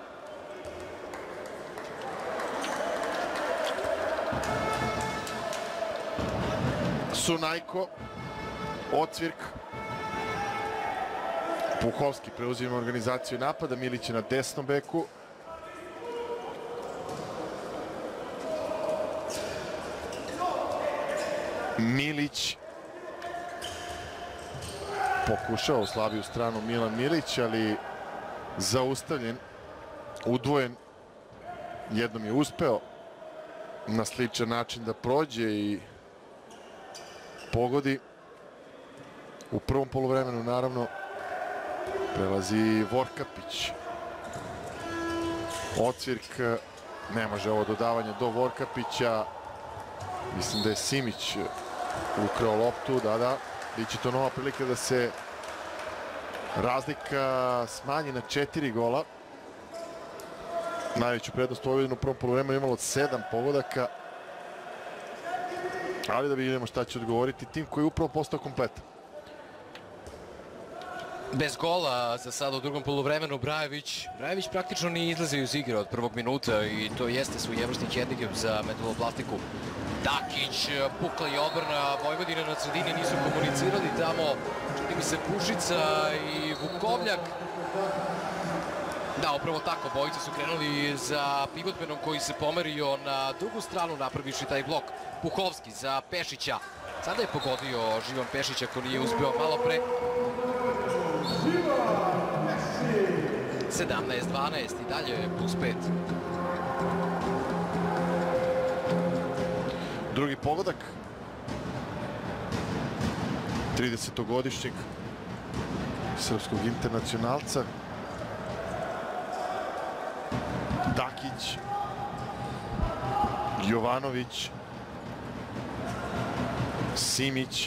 Sunajko, odsvirk. Puhovski preuzima organizaciju napada, Milić je na desnom beku. Milić pokušao u slabiju stranu Milan Milić, ali zaustavljen, udvojen. Jednom je uspeo na sličan način da prođe i pogodi. U prvom poluvremenu naravno prelazi Vorkapić. Odsvirk, ne može ovo dodavanje do Vorkapića. Mislim da je Simić ukrao loptu, da, da. Biće to nova prilika da se razlika smanji na četiri gola. Najveću prednost Vojvodina u prvom poluvremenu imalo sedam pogodaka. Ali da vidimo šta će odgovoriti tim koji je upravo postao kompletan. Bez gola za sada u drugom poluvremenu Brajević. Brajević praktično nije izlazio iz igre od prvog minuta i to jeste svojevrsni hendikep za Metaloplastiku. Dakić, pukla i odbrana Vojvodine na sredini, nisu komunicirali tamo. Čini mi se Pušica i Vukovljak. Da, upravo tako, bojice su krenuli za pivotmenom koji se pomerio na drugu stranu napraviši taj blok. Puhovski za Pešića. Sada je pogodio Živan Pešić ako nije uspeo malo pre. sedamnaest dvanaest i dalje plus pet. Drugi pogodak. tridesetogodišnjeg srpskog internacionalca. Dakić. Jovanović. Simić.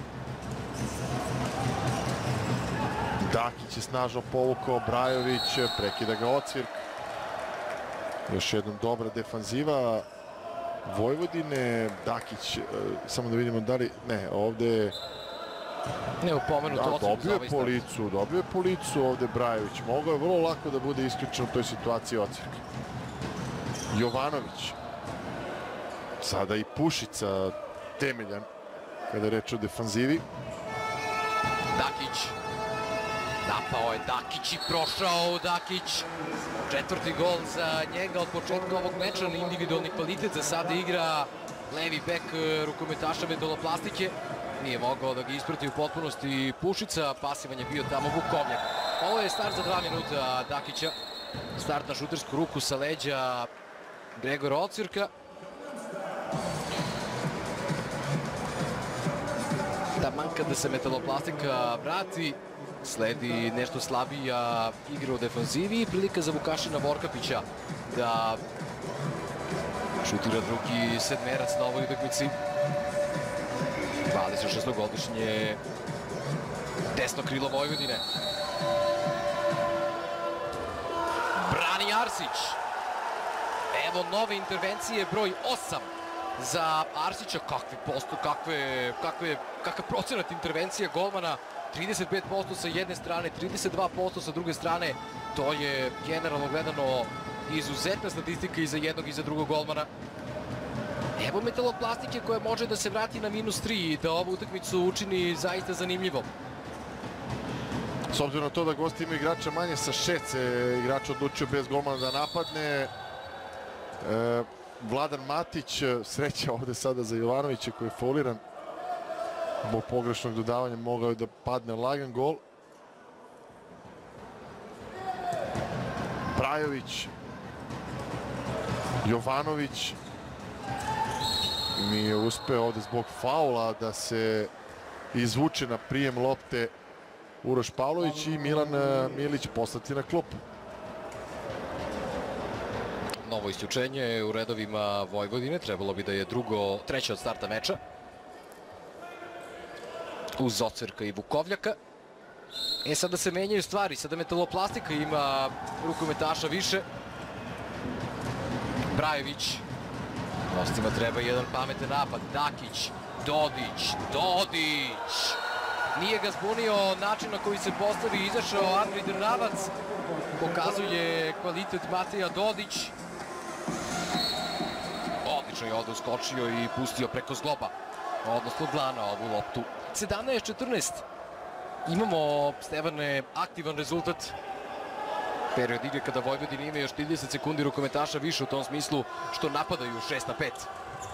Dakić je snažno povukao, Brajović, prekida ga Ocvirk. Još jednom dobra defanziva Vojvodine. Dakić, samo da vidimo da li... Ne, ovde je... Ne, upomenuto Ocvirk. Da, dobio je po licu, dobio je po licu ovde Brajović. Mogao je vrlo lako da bude isključen u toj situaciji Ocvirk. Jovanović. Sada i Pušica temeljan kada je reč o defanzivi. Dakić. Napao je Dakić i prošao Dakić. Četvrti gol za njega od početka ovog meča. Individualni kvalitet za sada igra levi bek rukometaša Metaloplastike. Nije mogao da ga isprati u potpunosti Pušica. Pasivan je bio tamo Vukovljak. Ovo je start za dva minuta Dakića. Start na šutersku ruku sa leđa Gregora Ocvirka. Taman kada se Metaloplastika vrati, sledi nešto slabija igra u defanzivi i prilika za Vukašina Vorkapića da šutira drugi sedmerac na ovoj utakmici. dvadeset šestogodišnje desno krilo Vojvodine. Brani Arsić. Evo nove intervencije, broj osam za Arsića. Kakvi posto, kakve, kakve, kakav procenat intervencija golmana. trideset pet posto sa jedne strane, trideset dva posto sa druge strane. To je generalno gledano izuzetna statistika i za jednog i za drugog golmana. Evo Metaloplastike koja može da se vrati na minus tri i da ovu utakmicu učini zaista zanimljivom. S obzirom na to da gosti imaju igrača manje sa šest, igrač odlučio bez golmana da napadne. E, Vladan Matić, sreća ovde sada za Jovanovića koji je fauliran. Zbog pogrešnog dodavanja mogao je da padne lagan gol. Brajović. Jovanović. Nije uspeo ovde zbog faula da se izvuče na prijem lopte Uroš Pavlović i Milan Milić poslati na klupu. Novo isključenje u redovima Vojvodine, trebalo bi da je drugo, treće od starta meča. Uz Ocvirka i Vukovljaka. E, sada se menjaju stvari, sada Metaloplastika ima rukometaša više. Brajević. Gostima treba jedan pametan napad. Dakić, Dodić, Dodić. Nije ga zbunio način na koji se postavi, izašao Andrej Drnavac. Pokazuje kvalitet Mateja Dodić. Odlično je ovde uskočio i pustio preko zgloba, odnosno dlana ovu loptu. sedamnaest četrnaest. Imamo, Stevane, aktivan rezultat. Period igre kada Vojvodina ima još trideset sekundi rukometaša više u tom smislu što napadaju šest na pet.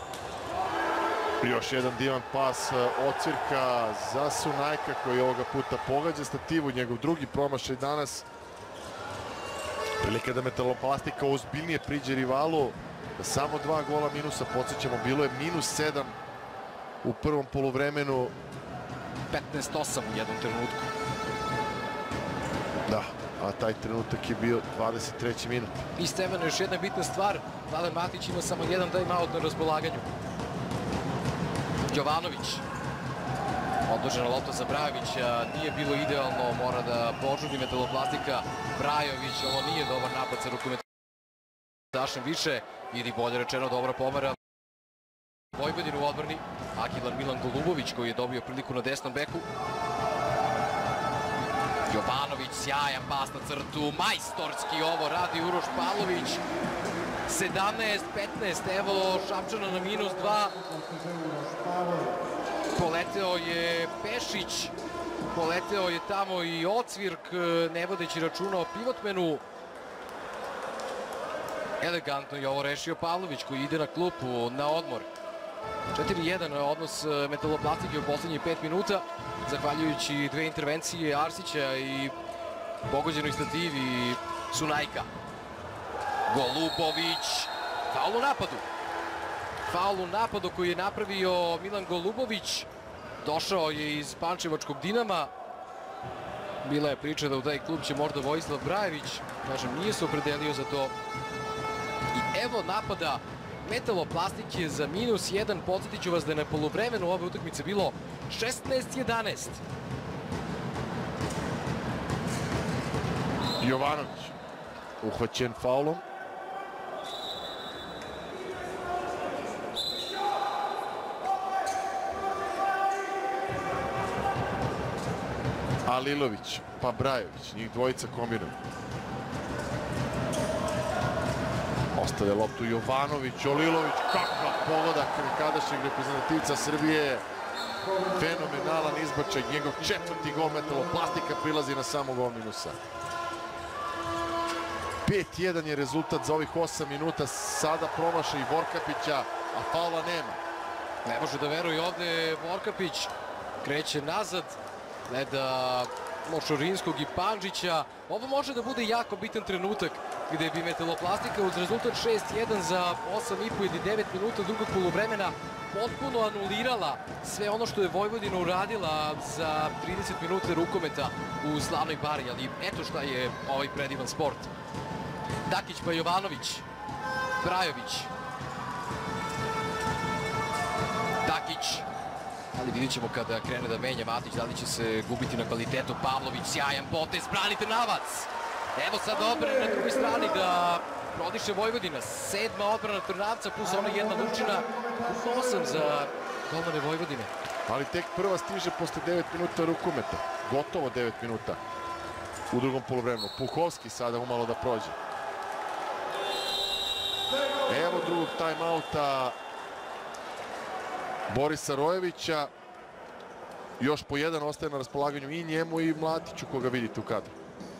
Još jedan divan pas Ocvirka za Sunajka koji ovoga puta pogađa stativu, njegov drugi promašaj danas. Prilika da Metaloplastika ozbiljnije priđe rivalu. Samo dva gola minusa, podsjećamo, bilo je minus sedam u prvom poluvremenu. petnaest osam u jednom trenutku. Da, a taj trenutak je bio dvadeset treći minut. I Stevane, još jedna bitna stvar, Vladan Matić ima samo jedan time out na raspolaganju. Jovanović. Odložena lopta za Brajovića, nije bilo idealno, mora da požuri Metaloplastika. Brajović, ovo nije dobar napad sa rukometašem više, ili bolje rečeno dobra pomera Vojvodinu u odbrani. Akilan Milan Golubović koji je dobio priliku na desnom beku. Jovanović, sjajan pas na crtu, majstorski ovo radi Uroš Pavlović. sedamnaest petnaest, evo Šapčana na minus dva. Poleteo je Pešić, poleteo je tamo i Ocvirk, ne vodeći računa o pivotmenu. Elegantno je ovo rešio Pavlović koji ide na klupu, na odmor. četiri jedan odnos Metaloplastike u poslednjih pet minuta, zahvaljujući dve intervencije Arsića i pogođenoj stativi Sunajka. Golubović, faul u napadu. Faul u napadu koji je napravio Milan Golubović. Došao je iz Pančevačkog Dinama. Bila je priča da u taj klub će možda Vojislav Brajević. Kažem, nije se opredelio za to. I evo napada Metaloplastike za minus jedan. Podsjetit ću vas da je na poluvremenu ove utakmice bilo šesnaest jedanaest. Jovanović uhvaćen faulom. Alilović pa Brajović, njih dvojica kombinuju. Ostavlja loptu Jovanović, Olilović, kakav pogodak nekadašnjeg reprezentativca Srbije. Fenomenalan izbačaj, njegov četvrti gol Metaloplastika prilazi na samo gol minusa. pet jedan je rezultat za ovih osam minuta, sada promaša i Vorkapića, a faula nema. Ne može da veruje ovde Vorkapić, kreće nazad, gleda Mošorinskog i Pandžića. Ovo može da bude jako bitan trenutak gde bi Metaloplastika uz rezultat šest jedan za osam i po ili devet minuta drugog poluvremena potpuno anulirala sve ono što je Vojvodina uradila za trideset minuta rukometa u Slavnoj Bari, ali eto šta je ovaj predivan sport. Dakić pa Jovanović, Brajović, Dakić, ali vidit ćemo kada krene da menja Matić, da li će se gubiti na kvalitetu. Pavlović, sjajan potez, brani Trnavac. Evo sad odbrana na drugoj strani da prodiše Vojvodina. Sedma odbrana Trnavca plus ona jedna Lučina, plus osam za golmane Vojvodine. Ali tek prva stiže posle devet minuta rukometa. Gotovo devet minuta u drugom poluvremenu. Puhovski sada umalo da prođe. Evo drugog time-outa Borisa Rojevića. Još po jedan ostaje na raspolaganju i njemu i Mlatiću koga vidite u kadru.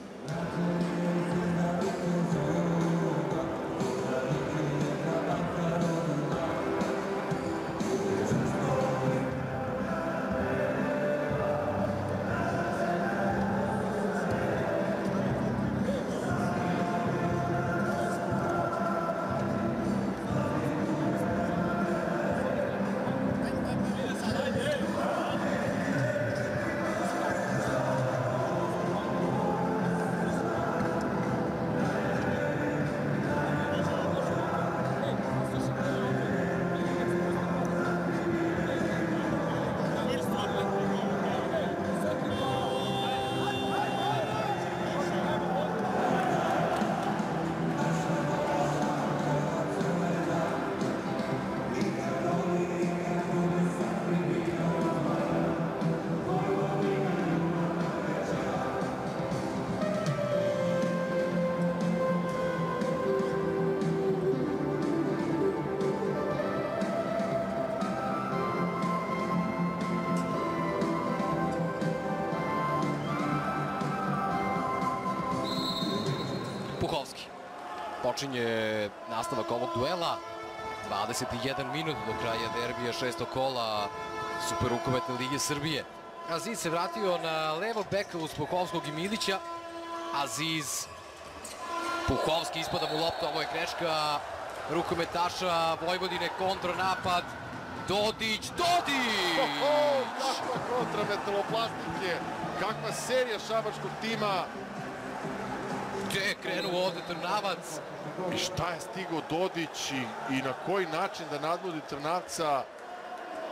Puhovski. Počinje nastavak ovog duela. dvadeset jedan minut do kraja derbija šestog kola Super rukometne lige Srbije. Aziz se vratio na levo beka uz Puhovskog i Milića. Aziz. Puhovski, ispada mu lopta, ovo je greška rukometaša Vojvodine, kontranapad. Dodić, Dodić! Oho, kakva kontra Metaloplastike, kakva serija šabačkog tima. Gde je krenuo ovde Trnavac? I šta je stigao Dodić i, i na koji način da nadvodi Trnavca.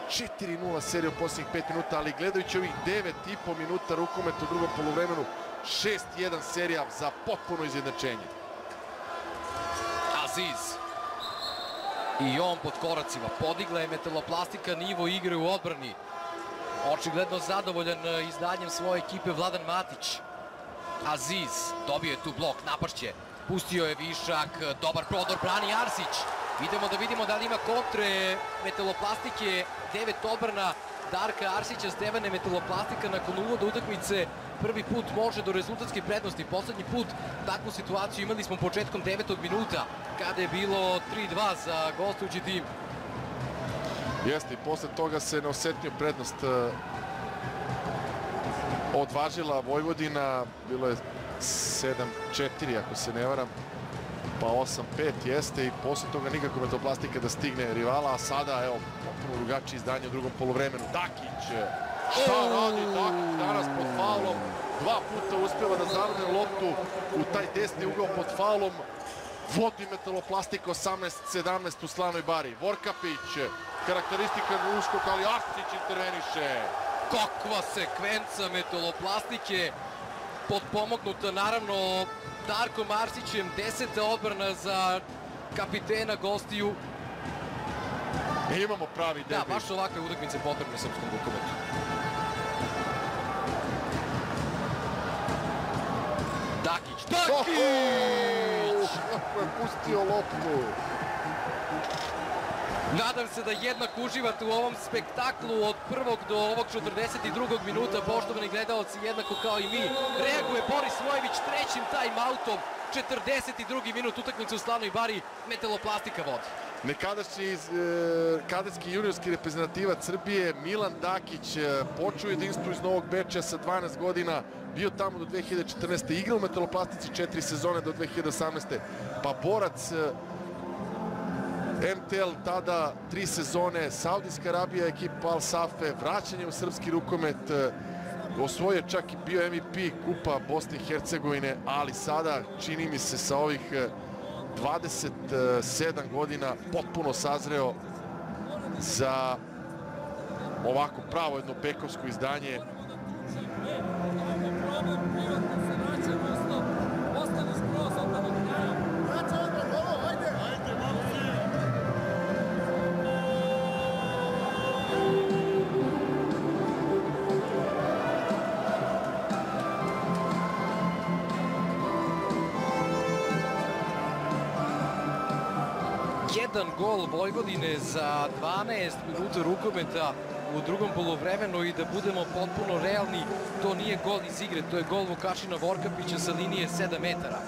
četiri nula serija u posljednjih pet minuta, ali gledajući ovih devet i po minuta rukometa u drugom poluvremenu, šest jedan serija za potpuno izjednačenje. Aziz. I on pod koracima. Podigla je Metaloplastika nivo igre u odbrani. Očigledno zadovoljan izdanjem svoje ekipe Vladan Matić. Aziz dobio je tu blok, napašće. Pustio je višak, dobar prodor, brani Arsić. Idemo da vidimo da li ima kontre Metaloplastike, devet odbrana Darka Arsića, Stevane. Metaloplastika nakon uvoda utakmice prvi put može do rezultatske prednosti. Poslednji put takvu situaciju imali smo početkom devetog minuta, kada je bilo tri dva za gostujući tim. Jeste, i posle toga se neosetnija prednost odvažila Vojvodina, bilo je sedam četiri ako se ne varam, pa osam pet jeste, i posle toga nikako Metaloplastika da stigne rivala, a sada evo potpuno drugačije izdanje u drugom poluvremenu. Dakić, šta radi Dakić danas pod faulom, dva puta uspjeva da zavrne loptu u taj desni ugao pod faulom, vodi Metaloplastika osamnaest sedamnaest u Slavnoj Bari. Vorkapić, karakteristika Nuškog, ali Arsić interveniše. Kakva sekvenca Metaloplastike, potpomognuta naravno Darkom Arsićem, deseta odbrana za kapitena gostiju. E, imamo pravi derbi. Da, baš ovakve utakmice potrebne srpskom rukometu. Dakić, Dakić! Kako je pustio loptu. Nadam se da jednak uživate u ovom spektaklu od prvog do ovog četrdeset drugog minuta, poštovani gledalci, jednako kao i mi. Reaguje Boris Vojević trećim time-outom, četrdeset drugi minut utakmice u Slavnoj Bari, Metaloplastika vodi. Nekadašnji e, kadetski juniorski reprezentativac Srbije Milan Dakić, e, počeo jedinstvo iz Novog Beča sa dvanaest godina, bio tamo do dve hiljade četrnaeste. igrao u Metaloplastici četiri sezone do dve hiljade osamnaeste. Pa borac e, M T L tada tri sezone, Saudijska Arabija, ekipa Al Safe, vraćanje u srpski rukomet, osvojio čak i bio M V P Kupa Bosne i Hercegovine, ali sada čini mi se sa ovih dvadeset sedam godina potpuno sazreo za ovako pravo jedno bekovsko izdanje. Jedan gol Vojvodine za dvanaest minuta rukometa u drugom poluvremenu, i da budemo potpuno realni, to nije gol iz igre, to je gol Vukašina Vorkapića sa linije sedam metara.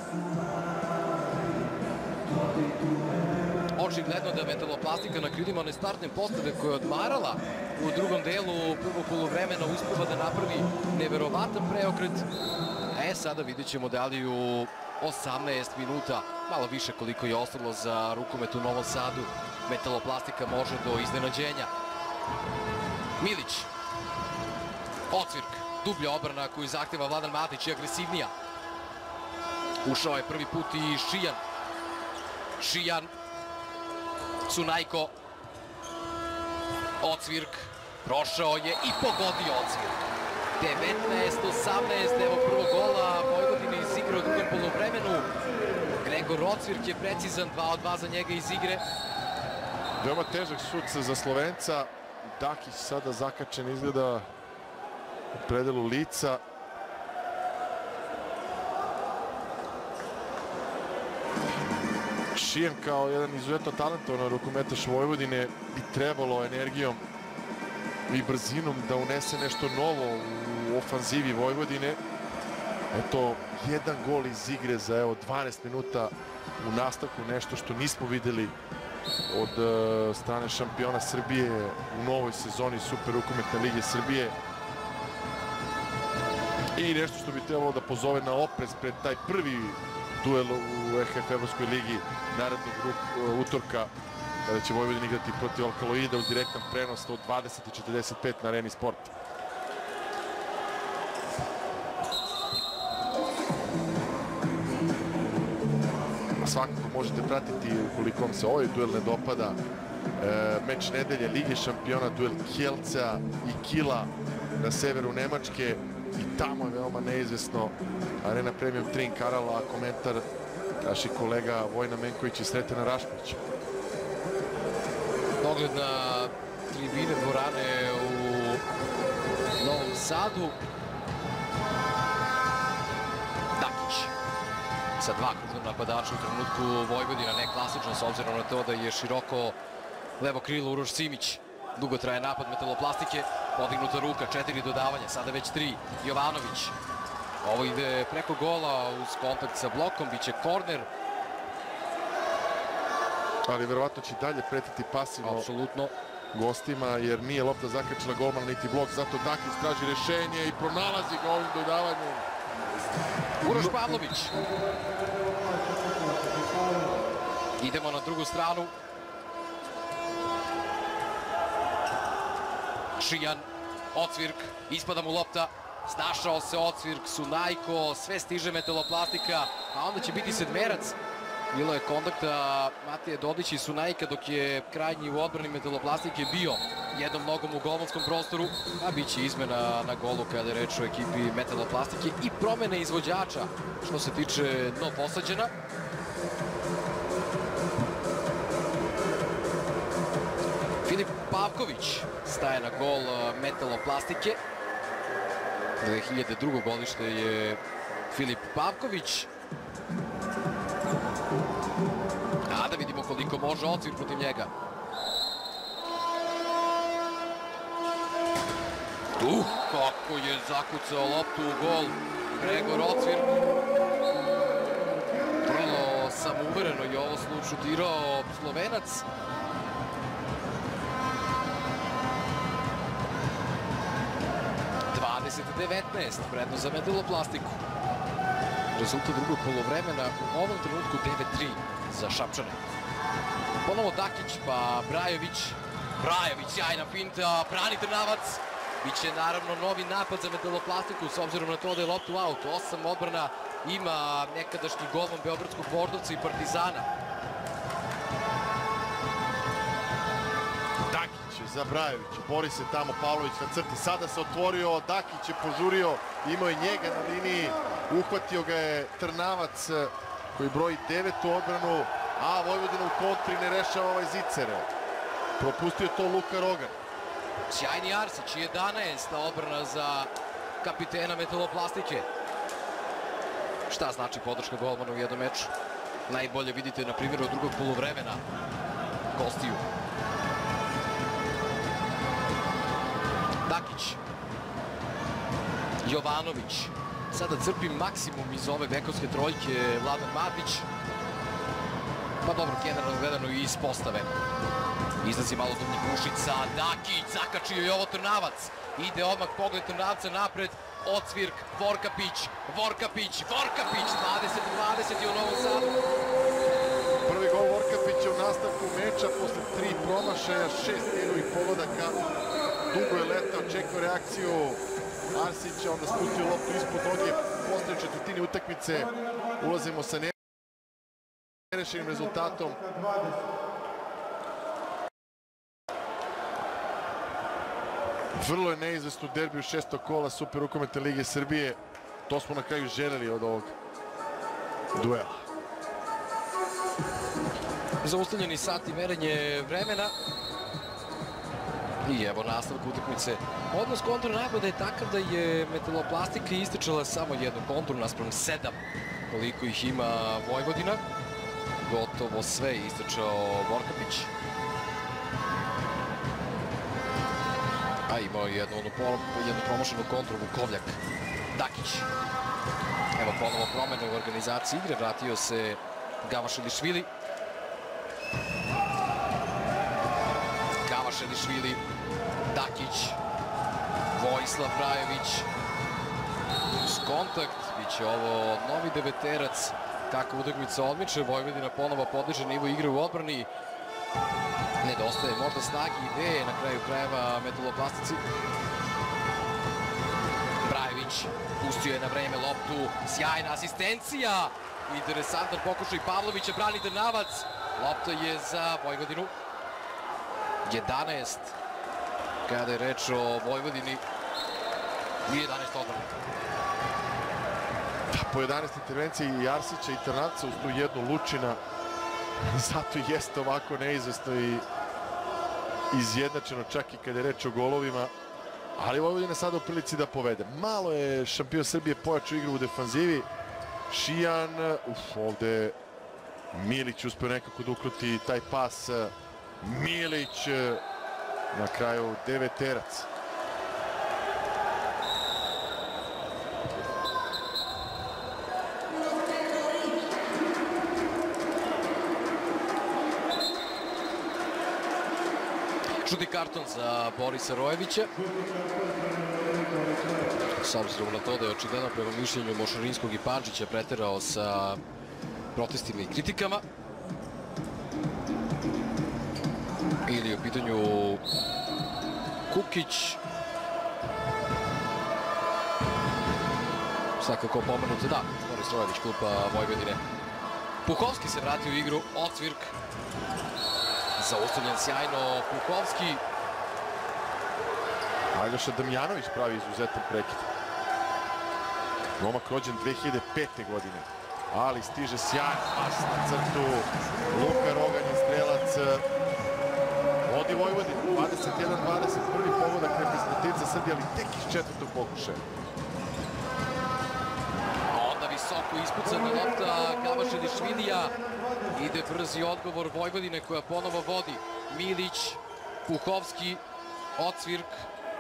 Očigledno da Metaloplastika na krilima one startne postave koja je odmarala u drugom delu prvog poluvremena uspeva da napravi neverovatan preokret. E, sada vidjet ćemo da li u osamnaest minuta, malo više koliko je ostalo za rukomet u Novom Sadu, Metaloplastika može do iznenađenja. Milić, Ocvirk, dublja obrana koju zahteva Vladan Matić i agresivnija. Ušao je prvi put i Šijan. Šijan, Cunajko, Ocvirk, prošao je i pogodio Ocvirk. devetnaest osamnaest, evo prvog gola Vojvodine iz igre u drugom poluvremenu. Gregor Ocvirk je precizan, dva od dva za njega iz igre. Veoma težak šut za Slovenca. Dakić sada zakačen izgleda u predelu lica. Šijan kao jedan izuzetno talentovan rukometaš Vojvodine bi trebalo energijom i brzinom da unese nešto novo u ofanzivi Vojvodine. Eto, jedan gol iz igre za evo dvanaest minuta u nastavku, nešto što nismo videli od uh, strane šampiona Srbije u novoj sezoni Super rukometne lige Srbije. I nešto što bi trebalo da pozove na oprez pred taj prvi duel u E H F Evropskoj ligi narednog uh, utorka, kada će Vojvodina igrati protiv Alkaloida uz direktan prenos od dvadeset i četrdeset pet na Areni Sport. Svakako možete pratiti, ukoliko vam se ovaj duel ne dopada, meč nedelje Lige šampiona, duel Kielca i Kila na severu Nemačke i tamo je veoma neizvesno. Arena Premium Trin Karala, komentar naši kolega Vojna Menković i Sretena Rašković. Pogled na tribine dvorane u Novom Sadu. Dakić sa dva kružnog napadača u trenutku Vojvodina, ne klasično s obzirom na to da je široko levo krilo Uroš Simić. Dugo traje napad Metaloplastike, podignuta ruka, četiri dodavanja, sada već tri. Jovanović. Ovo ide preko gola uz kontakt sa blokom, biće korner. Ali verovatno će dalje pretiti pasivno Apsolutno. gostima, jer nije lopta zakačila golman niti blok, zato Dakić traži rešenje i pronalazi ga ovim dodavanjem. Uroš Pavlović. Idemo na drugu stranu. Šijan, Ocvirk, ispada mu lopta, snašao se Ocvirk, Sunajko, sve stiže Metaloplastika, a onda će biti sedmerac. Bilo je kontakta Mateje Dodića i Sunajka dok je krajnji u odbrani Metaloplastike bio jednom nogom u golmanskom prostoru, a bit će izmena na golu kada je reč o ekipi Metaloplastike i promene izvođača što se tiče Novosađana. Filip Pavković staje na gol Metaloplastike. dve hiljade drugo godište je Filip Pavković. A da vidimo koliko može Ocvirk protiv njega. Uh, kako je zakucao loptu u gol Gregor Ocvirk. Vrlo samouvereno je ovo šutirao Slovenac. dvadeset devetnaest, prednost za Metaloplastiku. Rezultat drugog polovremena u ovom trenutku devet tri za Šapčane. Ponovo Dakić, pa Brajović. Brajović, sjajna finta, brani Trnavac. Biće naravno novi napad za Metaloplastiku s obzirom na to da je loptu out. Osam odbrana ima nekadašnji golman Beogradskog Bordovca i Partizana. Dakić za Brajovića, bori se tamo Pavlović na crti, sada se otvorio, Dakić je požurio, imao je njega na liniji, uhvatio ga je Trnavac koji broji devetu odbranu, a Vojvodina u kontri ne rešava ovaj zicer. Propustio to Luka Rogan. Sjajni Arsić, jedanaesta odbrana za kapitena Metaloplastike. Šta znači podrška golmana u jednom meču? Najbolje vidite na primjeru drugog poluvremena gostiju. Dakić. Jovanović. Sada crpi maksimum iz ove bekovske trojke Vladan Matić. Pa dobro, generalno gledano i iz postave. Izlazi malo Dubnji Krušica, Dakić, zakačio je ovo Trnavac. Ide odmah pogled Trnavca napred, Ocvirk, Vorkapić, Vorkapić, Vorkapić, dvadeset dvadeset je u Novom Sadu. Prvi gol Vorkapića u nastavku meča posle tri promašaja, šest njegovih pogodaka. Dugo je letao, čekao reakciju Arsića, onda spustio loptu ispod noge, posle četvrtini utakmice. Ulazimo sa nerešenim rezultatom. Vrlo je neizvesno derbi u šestog kola Super rukometne lige Srbije. To smo na kraju želeli od ovog duela. Zaustavljeni sat i merenje vremena. I evo nastavak utakmice. Odnos kontranapada je takav da je Metaloplastika ističala samo jednu kontru naspram sedam koliko ih ima Vojvodina. Gotovo sve je ističao Vorkapić. A imao je jednu, jednu promošenu kontru Vukovljak. Dakić. Evo ponovo promene u organizaciji igre. Vratio se Gavašilišvili. Gavašilišvili. Dakić. Vojislav Brajović. Uz kontakt. Biće ovo novi deveterac. Kakva utakmica odmiče. Vojvodina ponovo podiže nivo igre u odbrani. Nedostaje možda snage i ideje na kraju krajeva Metaloplastici. Brajović pustio je na vreme loptu. Sjajna asistencija. Interesantan pokušaj Pavlovića, brani Trnavac. Lopta je za Vojvodinu. jedanaest kada je reč o Vojvodini i jedanaest odbrana. Po jedanaest intervencije i Arsića i Trnavca uz tu jednu Lučina. Zato jeste ovako neizvesno i izjednačeno čak i kada je reč o golovima. Ali Vojvodina sada u prilici da povede. Malo je šampion Srbije pojačao igru u defanzivi. Šijan, uf, ovde Milić uspeo nekako da ukruti taj pas. Milić na kraju deveterac. Žuti karton za Borisa Rojevića. S obzirom na to da je očigledno prema mišljenju Mošarinskog i Pančića preterao sa protestima i kritikama. Ili u pitanju Kukić. Svakako pomenut, da, Boris Rojević, klupa Vojvodine. Puhovski se vrati u igru, Ocvirk. Zaustavljen sjajno Puhovski. Aljoša Damjanović pravi izuzetan prekid. Momak rođen dve hiljade pete. godine. Ali stiže sjajan pas na crtu. Luka Roganj, strelac. Vodi Vojvodina. dvadeset jedan dvadeset. Prvi pogodak reprezentativca Srbije, ali tek iz četvrtog pokušaja. Onda visoko ispucana lopta Kavašedišvilija. Ide brzi odgovor Vojvodine koja ponovo vodi. Milić, Puhovski, Ocvirk.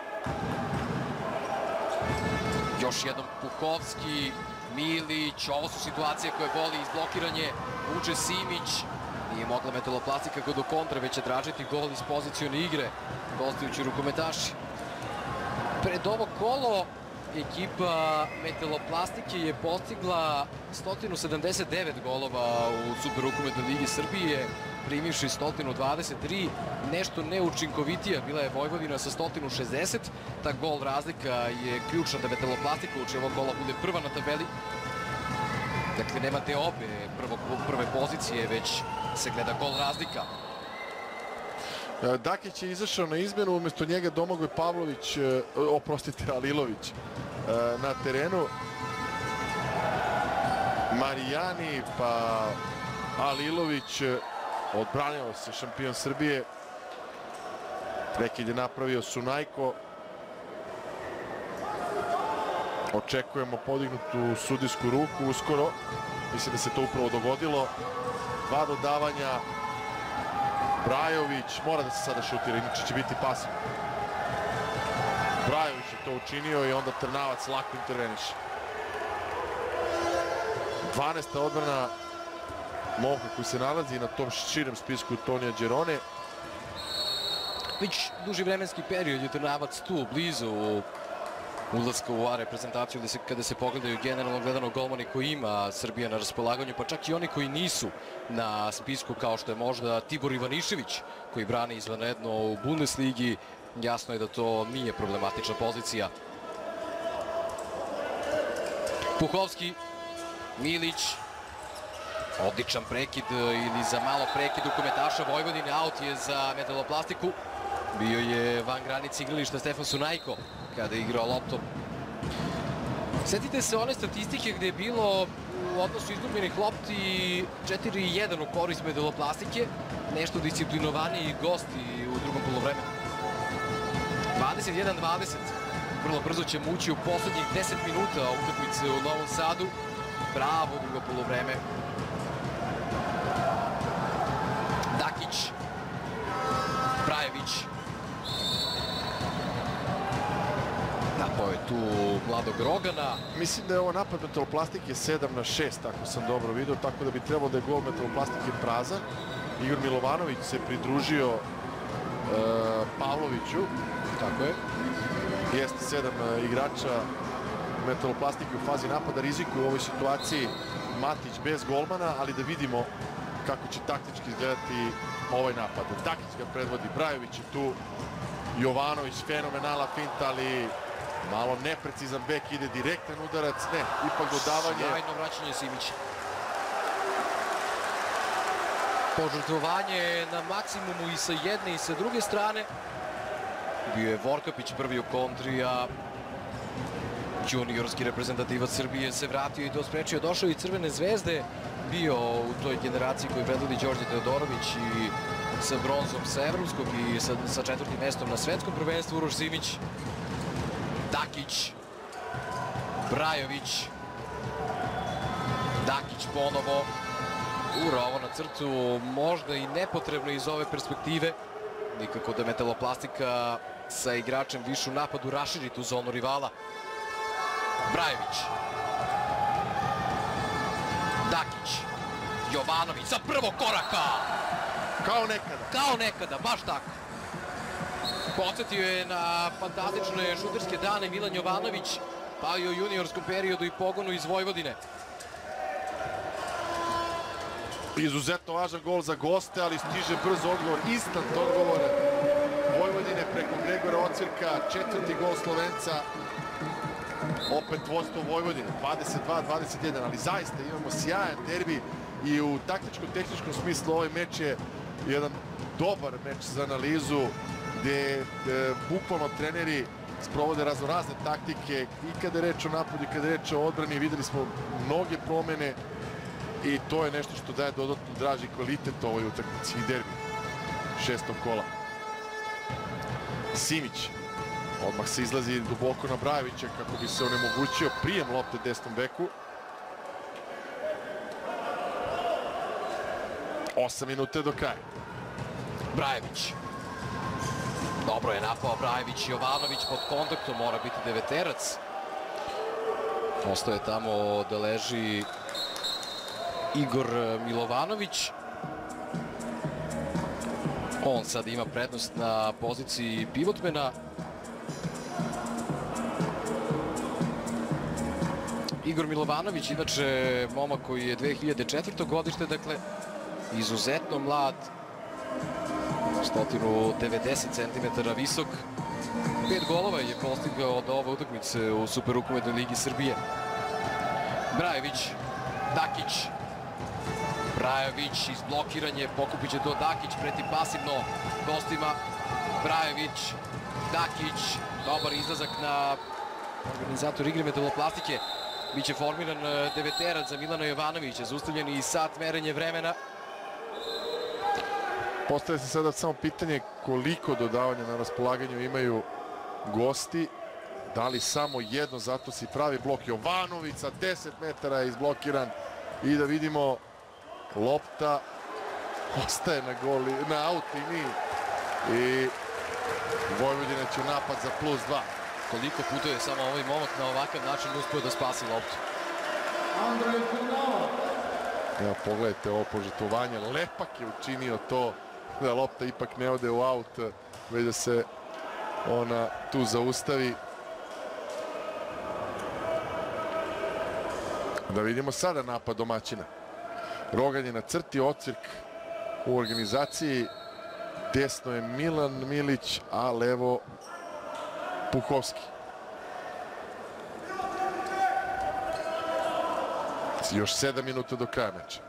Još jednom Puhovski, Milić. Ovo su situacije koje voli izblokiranje. Vuče Simić. Nije mogla Metaloplastika go do kontra, već će tražiti gol iz pozicione igre. Gostujući rukometaši. Pred ovo kolo ekipa Metaloplastike je postigla sto sedamdeset devet golova u Super rukometnoj ligi Srbije, primivši sto dvadeset tri. Nešto neučinkovitija bila je Vojvodina sa sto šezdeset. Ta gol razlika je ključna da Metaloplastika uče ovo kola bude prva na tabeli. Dakle, nema te obe prve pozicije, već se gleda gol razlika. Dakić je izašao na izmenu, umjesto njega Domagoj Pavlović, oprostite, Alilović na terenu. Marijani, pa Alilović, odbranio se šampion Srbije. Prekid je napravio Sunajko. Očekujemo podignutu sudijsku ruku uskoro. Mislim da se to upravo dogodilo. Dva dodavanja. Brajović mora da se sada šutira, inače će biti pasivan. Brajović je to učinio i onda Trnavac lako interveniše. dvanaesta odbrana momka koji se nalazi na tom širem spisku Tonija Đerone. Već duži vremenski period je Trnavac tu, blizu ulaska u A reprezentaciju, kada se pogledaju generalno gledano golmani koji ima Srbija na raspolaganju, pa čak i oni koji nisu na spisku, kao što je možda Tibor Ivanišević, koji brani izvanredno u Bundesligi. Jasno je da to nije problematična pozicija. Puhovski, Milić, odličan prekid ili za malo prekid u komentaša Vojvodine, aut je za Metaloplastiku. Bio je van granice igrališta Stefan Sunajko kada je igrao loptom. Sjetite se one statistike gde je bilo u odnosu izgubljenih lopti četiri jedan u korist Metaloplastike, nešto disciplinovaniji gosti u drugom polovremenu. dvadeset jedan dvadeset. Vrlo brzo ćemo ući u poslednjih deset minuta utakmice u Novom Sadu. Bravo drugo polovreme. Dakić, Brajević. Napao je tu mladog Rogana. Mislim da je ovo napad Metaloplastike sedam na šest, ako sam dobro vidio, tako da bi trebalo da je gol Metaloplastike prazan. Igor Milovanović se pridružio Pavloviću. Tako je. Jeste sedam igrača Metaloplastike u fazi napada, rizikuju u ovoj situaciji Matić bez golmana, ali da vidimo kako će taktički izgledati ovaj napad. Dakić ga predvodi, Brajović je tu, Jovanović, fenomenala finta, ali malo neprecizan bek, ide direktan udarac, ne, ipak dodavanje. Sjajno vraćanje Simića. Požrtvovanje na maksimumu i sa jedne i sa druge strane. Bio je Vorkapić prvi u kontri, a juniorski reprezentativac Srbije se vratio i to sprečio. Došao i Crvene zvezde, bio u toj generaciji koju predvodi Đorđe Teodorović i sa bronzom sa evropskog i sa, sa četvrtim mestom na svetskom prvenstvu. Uroš Simić, Dakić, Brajović, Dakić ponovo. Ura ovo na crtu, možda i nepotrebno iz ove perspektive. Nikako da Metaloplastika sa igračem više u napadu raširi tu zonu rivala. Brajović, Dakić, Jovanović sa prvog koraka. Kao nekada. Kao nekada, baš tako. Podsjetio je na fantastične šuterske dane Milan Jovanović, pa i u juniorskom periodu i pogonu iz Vojvodine. Izuzetno važan gol za goste, ali stiže brz odgovor, instant odgovor Vojvodine preko Gregora Ocvirka, četvrti gol Slovenca. Opet vodstvo Vojvodine, dvadeset dva dvadeset jedan, ali zaista imamo sjajan derbi i u taktičko-tehničkom smislu ovaj meč je jedan dobar meč za analizu gde bukvalno treneri sprovode raznorazne taktike i kada je reč o napadu i kada je reč o odbrani. Videli smo mnoge promene i to je nešto što daje dodatno draži kvalitet ovoj utakmici i derbi šestog kola. Simić. Odmah se izlazi duboko na Brajovića kako bi se onemogućio prijem lopte desnom beku. Osam minuta do kraja. Brajović. Dobro je napao Brajović. Jovanović pod kontaktom, mora biti deveterac. Ostaje tamo da leži Igor Milovanović. On sad ima prednost na poziciji pivotmena. Igor Milovanović, inače momak koji je dve hiljade četvrte godište, dakle izuzetno mlad, sto devedeset centimetara visok. Pet golova je postigao od ove utakmice u Superrukometnoj ligi Srbije. Brajović, Dakić, Brajović, izblokiranje, pokupit će to Dakić, preti pasivno gostima. Brajović, Dakić, dobar izlazak na organizator igre Metaloplastike. Biće formiran deveterac za Milana Jovanovića, zaustavljen i sat merenje vremena. Postavlja se sada samo pitanje koliko dodavanja na raspolaganju imaju gosti. Da li samo jedno, zato si pravi blok. Jovanović sa deset metara je izblokiran i da vidimo lopta ostaje na goli, na aut liniji i Vojvodina će napad za plus dva. Koliko puta je samo ovaj momak na ovakav način uspio da spasi loptu. Evo, pogledajte ovo požrtvovanje. Lepak je učinio to da lopta ipak ne ode u aut, već da se ona tu zaustavi. Da vidimo sada napad domaćina. Rogan je na crti, Ocvirk u organizaciji. Desno je Milan Milić, a levo Puhovski. Još sedam minuta do kraja meča.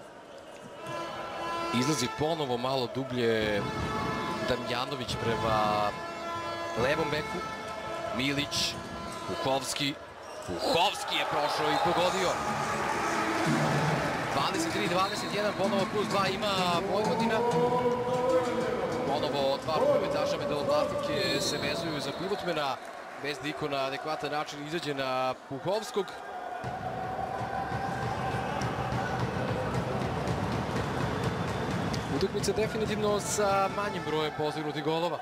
Izlazi ponovo malo dublje Damjanović prema levom beku. Milić, Puhovski. Puhovski je prošao i pogodio. dvadeset tri dvadeset jedan, ponovo plus dva ima Vojvodina. Ponovo dva rukometaša Metaloplastike se vezuju za pivotmena, bez da iko na adekvatan način izađe na Puhovskog. Utakmica definitivno sa manjim brojem postignutih golova.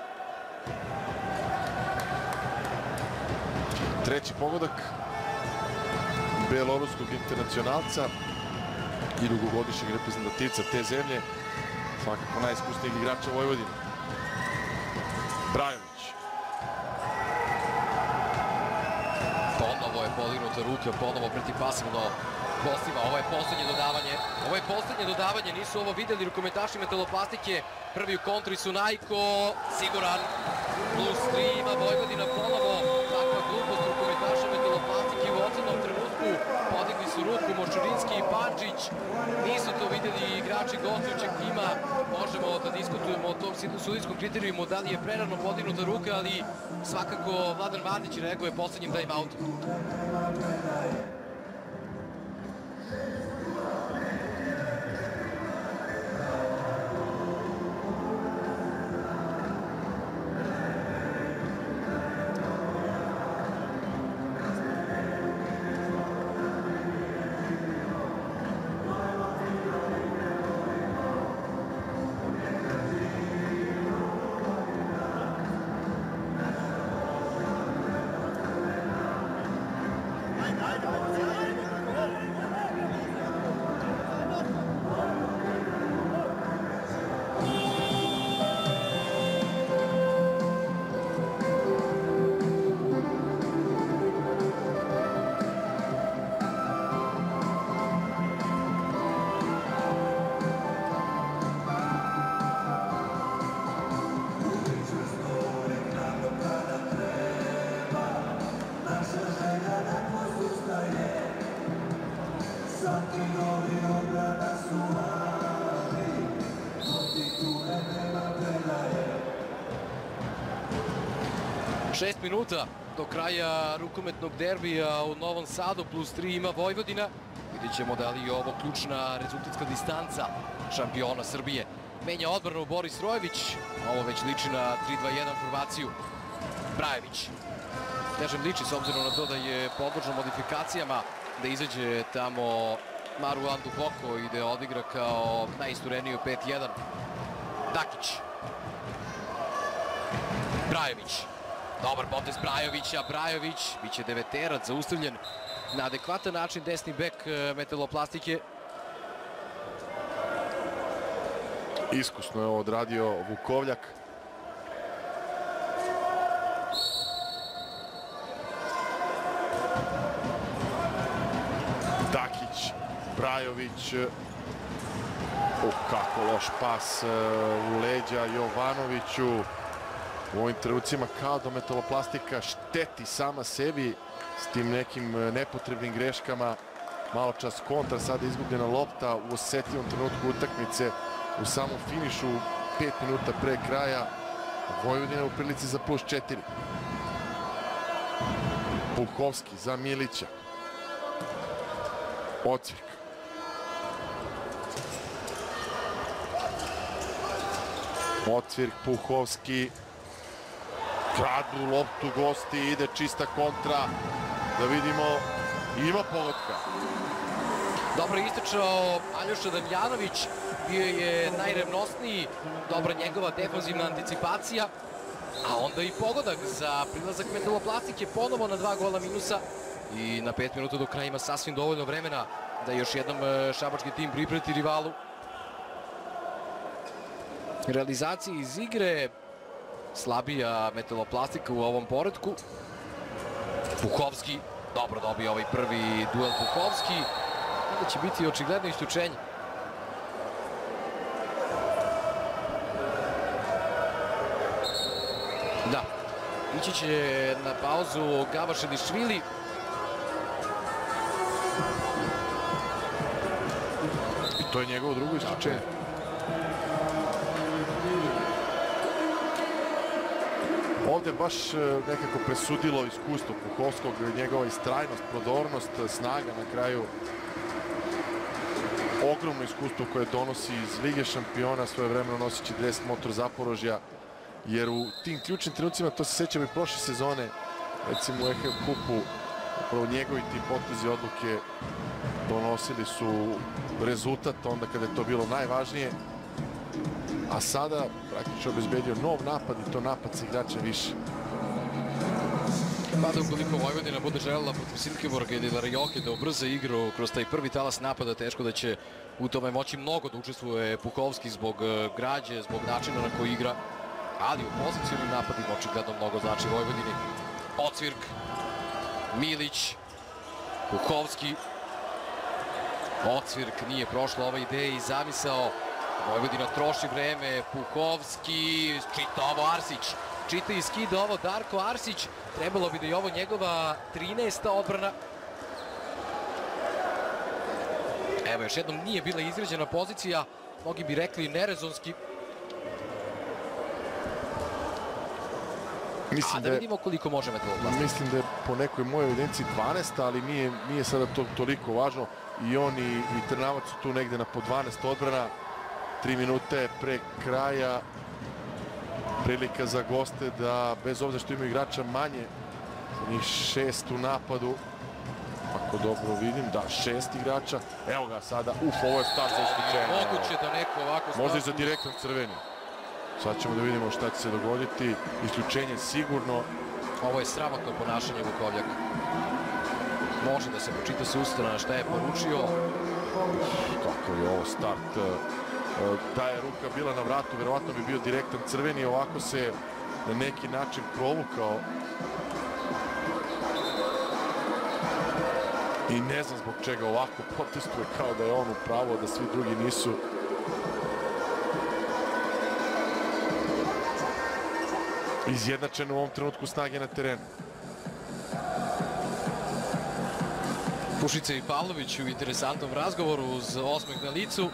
Treći pogodak beloruskog internacionalca i dugogodišnjeg reprezentativca te zemlje, svakako najiskusnijeg igrača Vojvodine. Brajović. Ponovo je podignuta ruke, ponovo preti pasivno gostima. Ovo je poslednje dodavanje. Ovo je poslednje dodavanje, nisu ovo videli rukometaši Metaloplastike. Prvi u kontri su Najko, siguran. Plus tri ima Vojvodina ponovo. Takva glupost rukometaša Metaloplastike u ocenom trenutku. Podigli su ruku, Močurinski i Pandžić. Nisu to vidjeli igrači gostujućeg tima. Možemo da diskutujemo o tom sudijskom kriterijumu, da li je prerano podignuta ruka, ali svakako Vladan Mandić reaguje poslednjim time-outom. Šest minuta do kraja rukometnog derbija u Novom Sadu, plus tri ima Vojvodina. Vidjet ćemo da li je ovo ključna rezultatska distanca šampiona Srbije. Menja odbranu Boris Rojević, ovo već liči na tri dva jedan formaciju. Brajević. Kažem liči s obzirom na to da je podložno modifikacijama, da izađe tamo Maruan Duboko i da odigra kao najistureniju pet jedan. Dakić. Brajević. Dobar potez Brajovića, Brajović biće deveterac, zaustavljen na adekvatan način desni bek Metaloplastike. Iskusno je ovo odradio Vukovljak. Dakić, Brajović. O, kako loš pas u leđa Jovanoviću. U ovim trenucima kao da Metaloplastika šteti sama sebi s tim nekim nepotrebnim greškama. Malo čas kontra, sada izgubljena lopta u osetljivom trenutku utakmice u samom finišu, pet minuta pre kraja. Vojvodina u prilici za plus četiri. Puhovski za Milića. Ocvik. Ocvik, Puhovski. Kradu loptu gosti, ide čista kontra. Da vidimo, ima pogotka. Dobro je istračao Aljoša Damjanović, bio je najrevnosniji, dobra njegova defanzivna anticipacija, a onda i pogodak za prilazak Metaloplastike, ponovo na dva gola minusa i na pet minuta do kraja ima sasvim dovoljno vremena da još jednom šabački tim pripreti rivalu. Realizacija iz igre, slabija Metaloplastika u ovom poretku. Puhovski, dobro dobije ovaj prvi duel Puhovski. Onda će biti očigledno isključenje. Da, ići će na pauzu Gavašilišvili. I to je njegovo drugo isključenje. Ovde baš nekako presudilo iskustvo Puhovskog, njegova istrajnost, prodornost, snaga na kraju. Ogromno iskustvo koje donosi iz Lige šampiona, svoje vremeno nosići dres Motor Zaporožja, jer u tim ključnim trenucima, to se sećamo i prošle sezone, recimo u E H F kupu, upravo njegovi ti potezi odluke donosili su rezultat onda kada je to bilo najvažnije. A sada praktično obezbedio nov napad i to napad sa igrača više. Mada ukoliko Vojvodina bude željela protiv Silkeborga ili Larioke da ubrza igru kroz taj prvi talas napada, teško da će u tome moći mnogo da učestvuje Puhovski zbog građe, zbog načina na koji igra. Ali u pozicijnim napadima očigledno mnogo znači Vojvodini. Ocvirk, Milić, Puhovski. Ocvirk nije prošla ova ideja i zamisao. Vojvodina troši vreme, Puhovski, čita ovo Arsić, čita i skida ovo Darko Arsić, trebalo bi da je ovo njegova trinaesta odbrana. Evo, još jednom nije bila izgrađena pozicija, mnogi bi rekli nerezonski. A da vidimo koliko može Metaloplast. Mislim da je po nekoj mojoj evidenciji dvanaest, ali nije sada to toliko važno. I on i Trnavac su tu negde na po dvanaest odbrana. Tri minute pre kraja. Prilika za goste da, bez obzira što imaju igrača manje, njih šest u napadu, ako dobro vidim, da, šest igrača. Evo ga sada, uf, ovo je start za isključenje. Moguće da neko ovako start... Možda i za direktan crveni. Sad ćemo da vidimo šta će se dogoditi. Isključenje sigurno. Ovo je sramotno ponašanje Vukovljaka. Može da se počita sa ustrana šta je poručio. Kako je ovo start. Ta je ruka bila na vratu, verovatno bi bio direktan crveni, ovako se na neki način provukao. I ne znam zbog čega ovako protestuje, kao da je on u pravu, da svi drugi nisu. Izjednačeno u ovom trenutku snage na terenu. Pušica i Pavlović u interesantnom razgovoru uz osmeh na licu.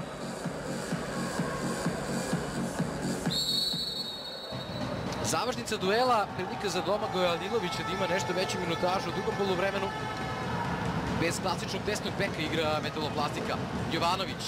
Završnica duela, prilika za Domagoja Alilovića da ima nešto veću minutažu u drugom poluvremenu. Bez klasičnog desnog beka igra Metaloplastika. Jovanović.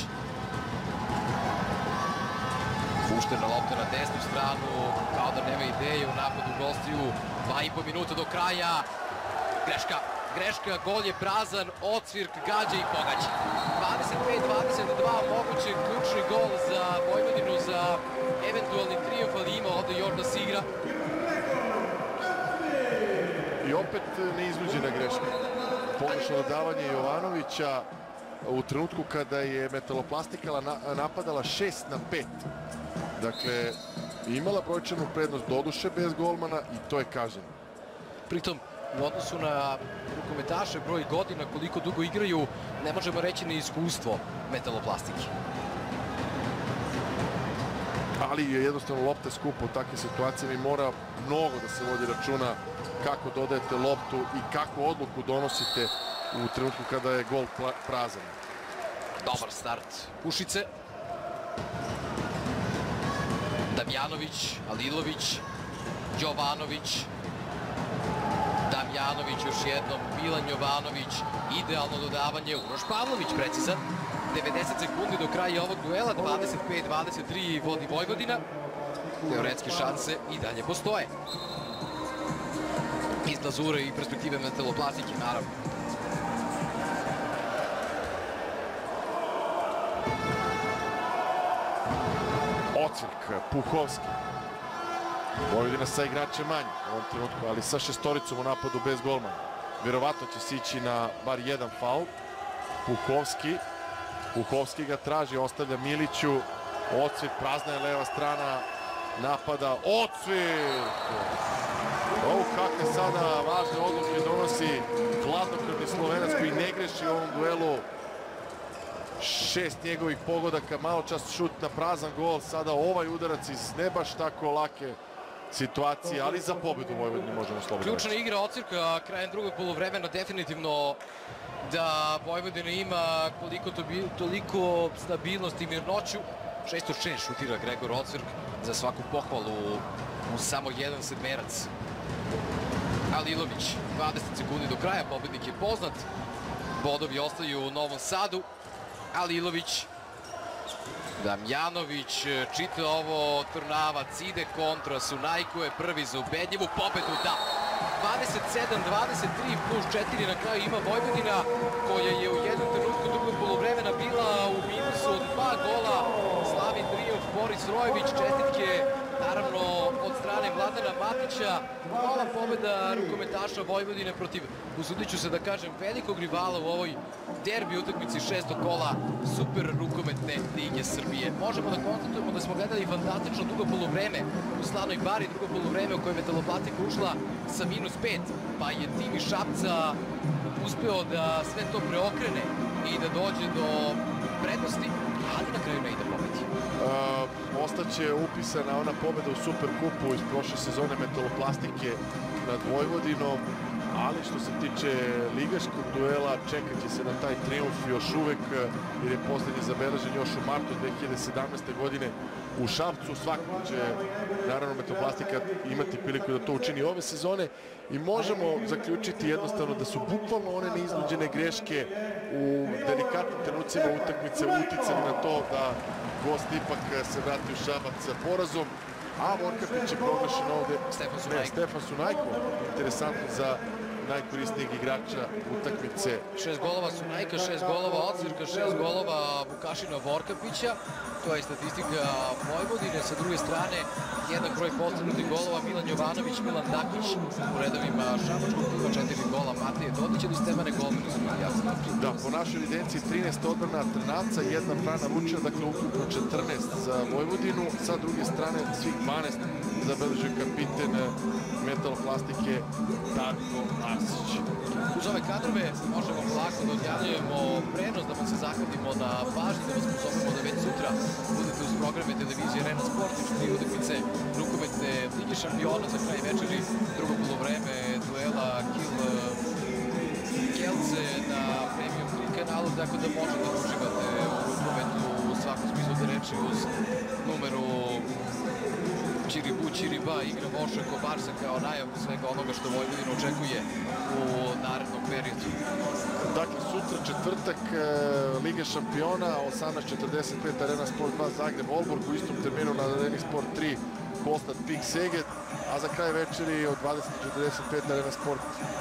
Puštena lopta na desnu stranu, kao da nema ideje u napadu gostiju. Dva i po minuta do kraja. Greška, greška, gol je prazan, Ocvirk gađa i pogađa. dvadeset pet dvadeset dva, moguće ključni gol za Vojvodinu, za eventualni trijumf, ali ima ovde još da se igra. I opet neiznuđena greška. Pogrešno dodavanje Jovanovića u trenutku kada je Metaloplastika napadala šest na pet. Dakle, imala brojčanu prednost, doduše bez golmana, i to je kažnjeno. Pritom, u odnosu na rukometaše, broj godina, koliko dugo igraju, ne možemo reći ni iskustvo Metaloplastike. Ali je jednostavno lopta skupa u takvim situacijama i mora mnogo da se vodi računa kako dodajete loptu i kakvu odluku donosite u trenutku kada je gol prazan. Dobar start Pušice. Damjanović, Alilović, Jovanović. Damjanović još jednom, Milan Jovanović, idealno dodavanje, Uroš Pavlović precizan. devedeset sekundi do kraja ovog duela, dvadeset pet dvadeset tri vodi Vojvodina. Teoretske šanse i dalje postoje. Iz glazure i perspektive Metaloplastike, naravno. Ocvirk, Puhovski. Vojvodina sa igračem manje u ovom trenutku, ali sa šestoricom u napadu bez golmana. Vjerovatno će se ići na bar jedan faul. Puhovski. Puhovski ga traži, ostavlja Miliću. Ocvirk, prazna je leva strana napada. Ocvirk! Ovo kakve sada važne odluke donosi hladnokrvni Slovenac koji ne greši u ovom duelu. Šest njegovih pogodaka, malo čas šut na prazan gol, sada ovaj udarac iz ne baš tako lake situacije, ali za pobedu Vojvodine možemo slobodno reći. Ključna igra Ocvirka krajem drugog poluvremena, definitivno da Vojvodina ima koliko toliko stabilnost i mirnoću. šest od šest šutira Gregor Ocvirk, za svaku pohvalu u samo jedan sedmerac. Alilović, dvadeset sekundi do kraja, pobednik je poznat. Bodovi ostaju u Novom Sadu. Alilović, Damjanović, čita ovo, Trnavac, ide kontra, Sunajko je prvi za ubedljivu pobedu, da. dvadeset sedam dvadeset tri plus četiri na kraju ima Vojvodina, koja je u jednom trenutku drugog poluvremena bila u minusu od dva gola. Slavi trijumf Boris Rojević, čestitke naravno od strane Vladana Matića. Mala pobeda rukometaša Vojvodine protiv, usudit ću se da kažem, velikog rivala u ovoj derbi utakmici šestog kola Super rukometne lige Srbije. Možemo da konstatujemo da smo gledali fantastično dugo poluvreme u Slavnoj Bari, drugo poluvreme u kojoj Metaloplastika ušla sa minus pet, pa je tim iz Šapca uspeo da sve to preokrene i da dođe do prednosti, ali na kraju ne ide pobedi. Ostaće upisana ona pobeda u Superkupu iz prošle sezone Metaloplastike nad Vojvodinom. ali što se tiče ligaškog duela, čekat će se na taj triumf još uvek, jer je poslednji zabeležen još u martu dve hiljade sedamnaeste. godine u Šapcu. Svakako će, naravno, Metroplastika imati priliku da to učini ove sezone i možemo zaključiti jednostavno da su bukvalno one neiznuđene greške u delikatnim trenucima utakmice uticali na to da gost ipak se vrati u Šabac sa porazom, a Vorkapić je proglašen ovde Stefan ne, Sunajko. Stefan Sunajko, interesantno za najkorisnijeg igrača utakmice. Šest golova Sunajka, šest golova Ocvirka, šest golova Vukašina Vorkapića. To je statistika Vojvodine. Sa druge strane, jednak broj postignutih golova Milan Jovanović, Milan Dakić u redovima šabačkog tima, četiri gola Matije Dodić ili Stevane Golmana su bili jasni. Da, po našoj evidenciji trinaest odbrana Trnavca, jedna brana Lučina, dakle ukupno četrnaest za Vojvodinu. Sa druge strane, svih dvanaest zabeležio kapiten Metaloplastike Darko Arsić. Uz ove kadrove možemo polako da odjavljujemo prenos, da vam se zahvalimo na pažnji, da vas pozovemo da već sutra budete uz programe televizije Arena Sport i utakmice rukometne Lige šampiona za kraj večeri, drugo polovreme duela Kiel Kielce na Premium tri kanalu, tako da možete da uživate u rukometu u svakom smislu da reči uz numeru Čiribu, Čiriba, igra Voša Kobarsa kao najavu svega onoga što Vojvodina očekuje u narednom periodu. Dakle, sutra četvrtak, Liga šampiona, osamnaest četrdeset pet Arena Sport dva Zagreb Olborg, u istom terminu na Areni Sport tri Kostad Pik Seget, a za kraj večeri od dvadeset četrdeset pet Arena Sport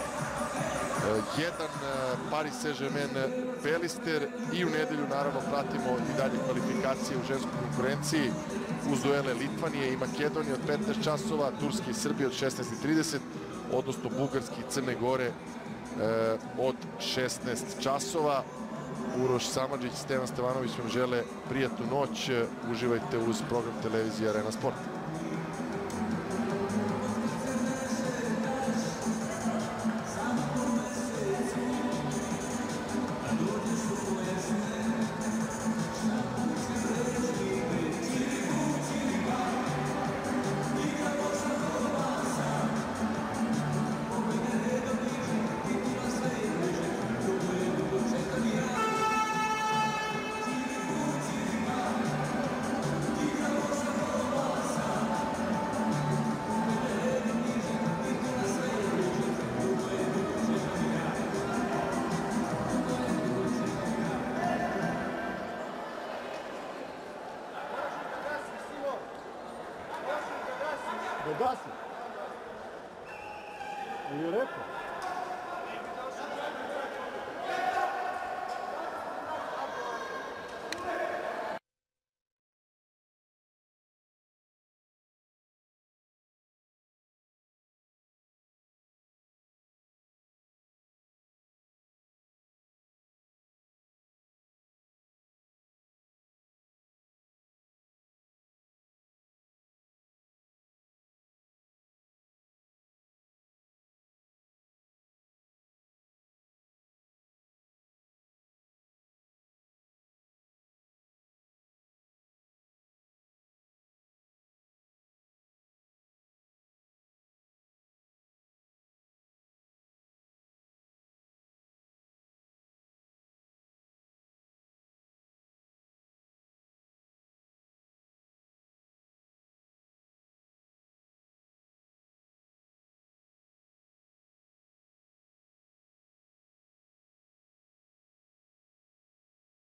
jedan Paris Saint-Germain Pelister i u nedelju naravno pratimo i dalje kvalifikacije u ženskoj konkurenciji uz duele Litvanije i Makedonije od petnaest časova, Turske i Srbije od šesnaest i trideset, odnosno Bugarske i Crne Gore od šesnaest časova. Uroš Samardžić, Stevan Stevanović vam žele prijatnu noć. Uživajte uz program televizije Arena Sport. Da gasi. Je rekao?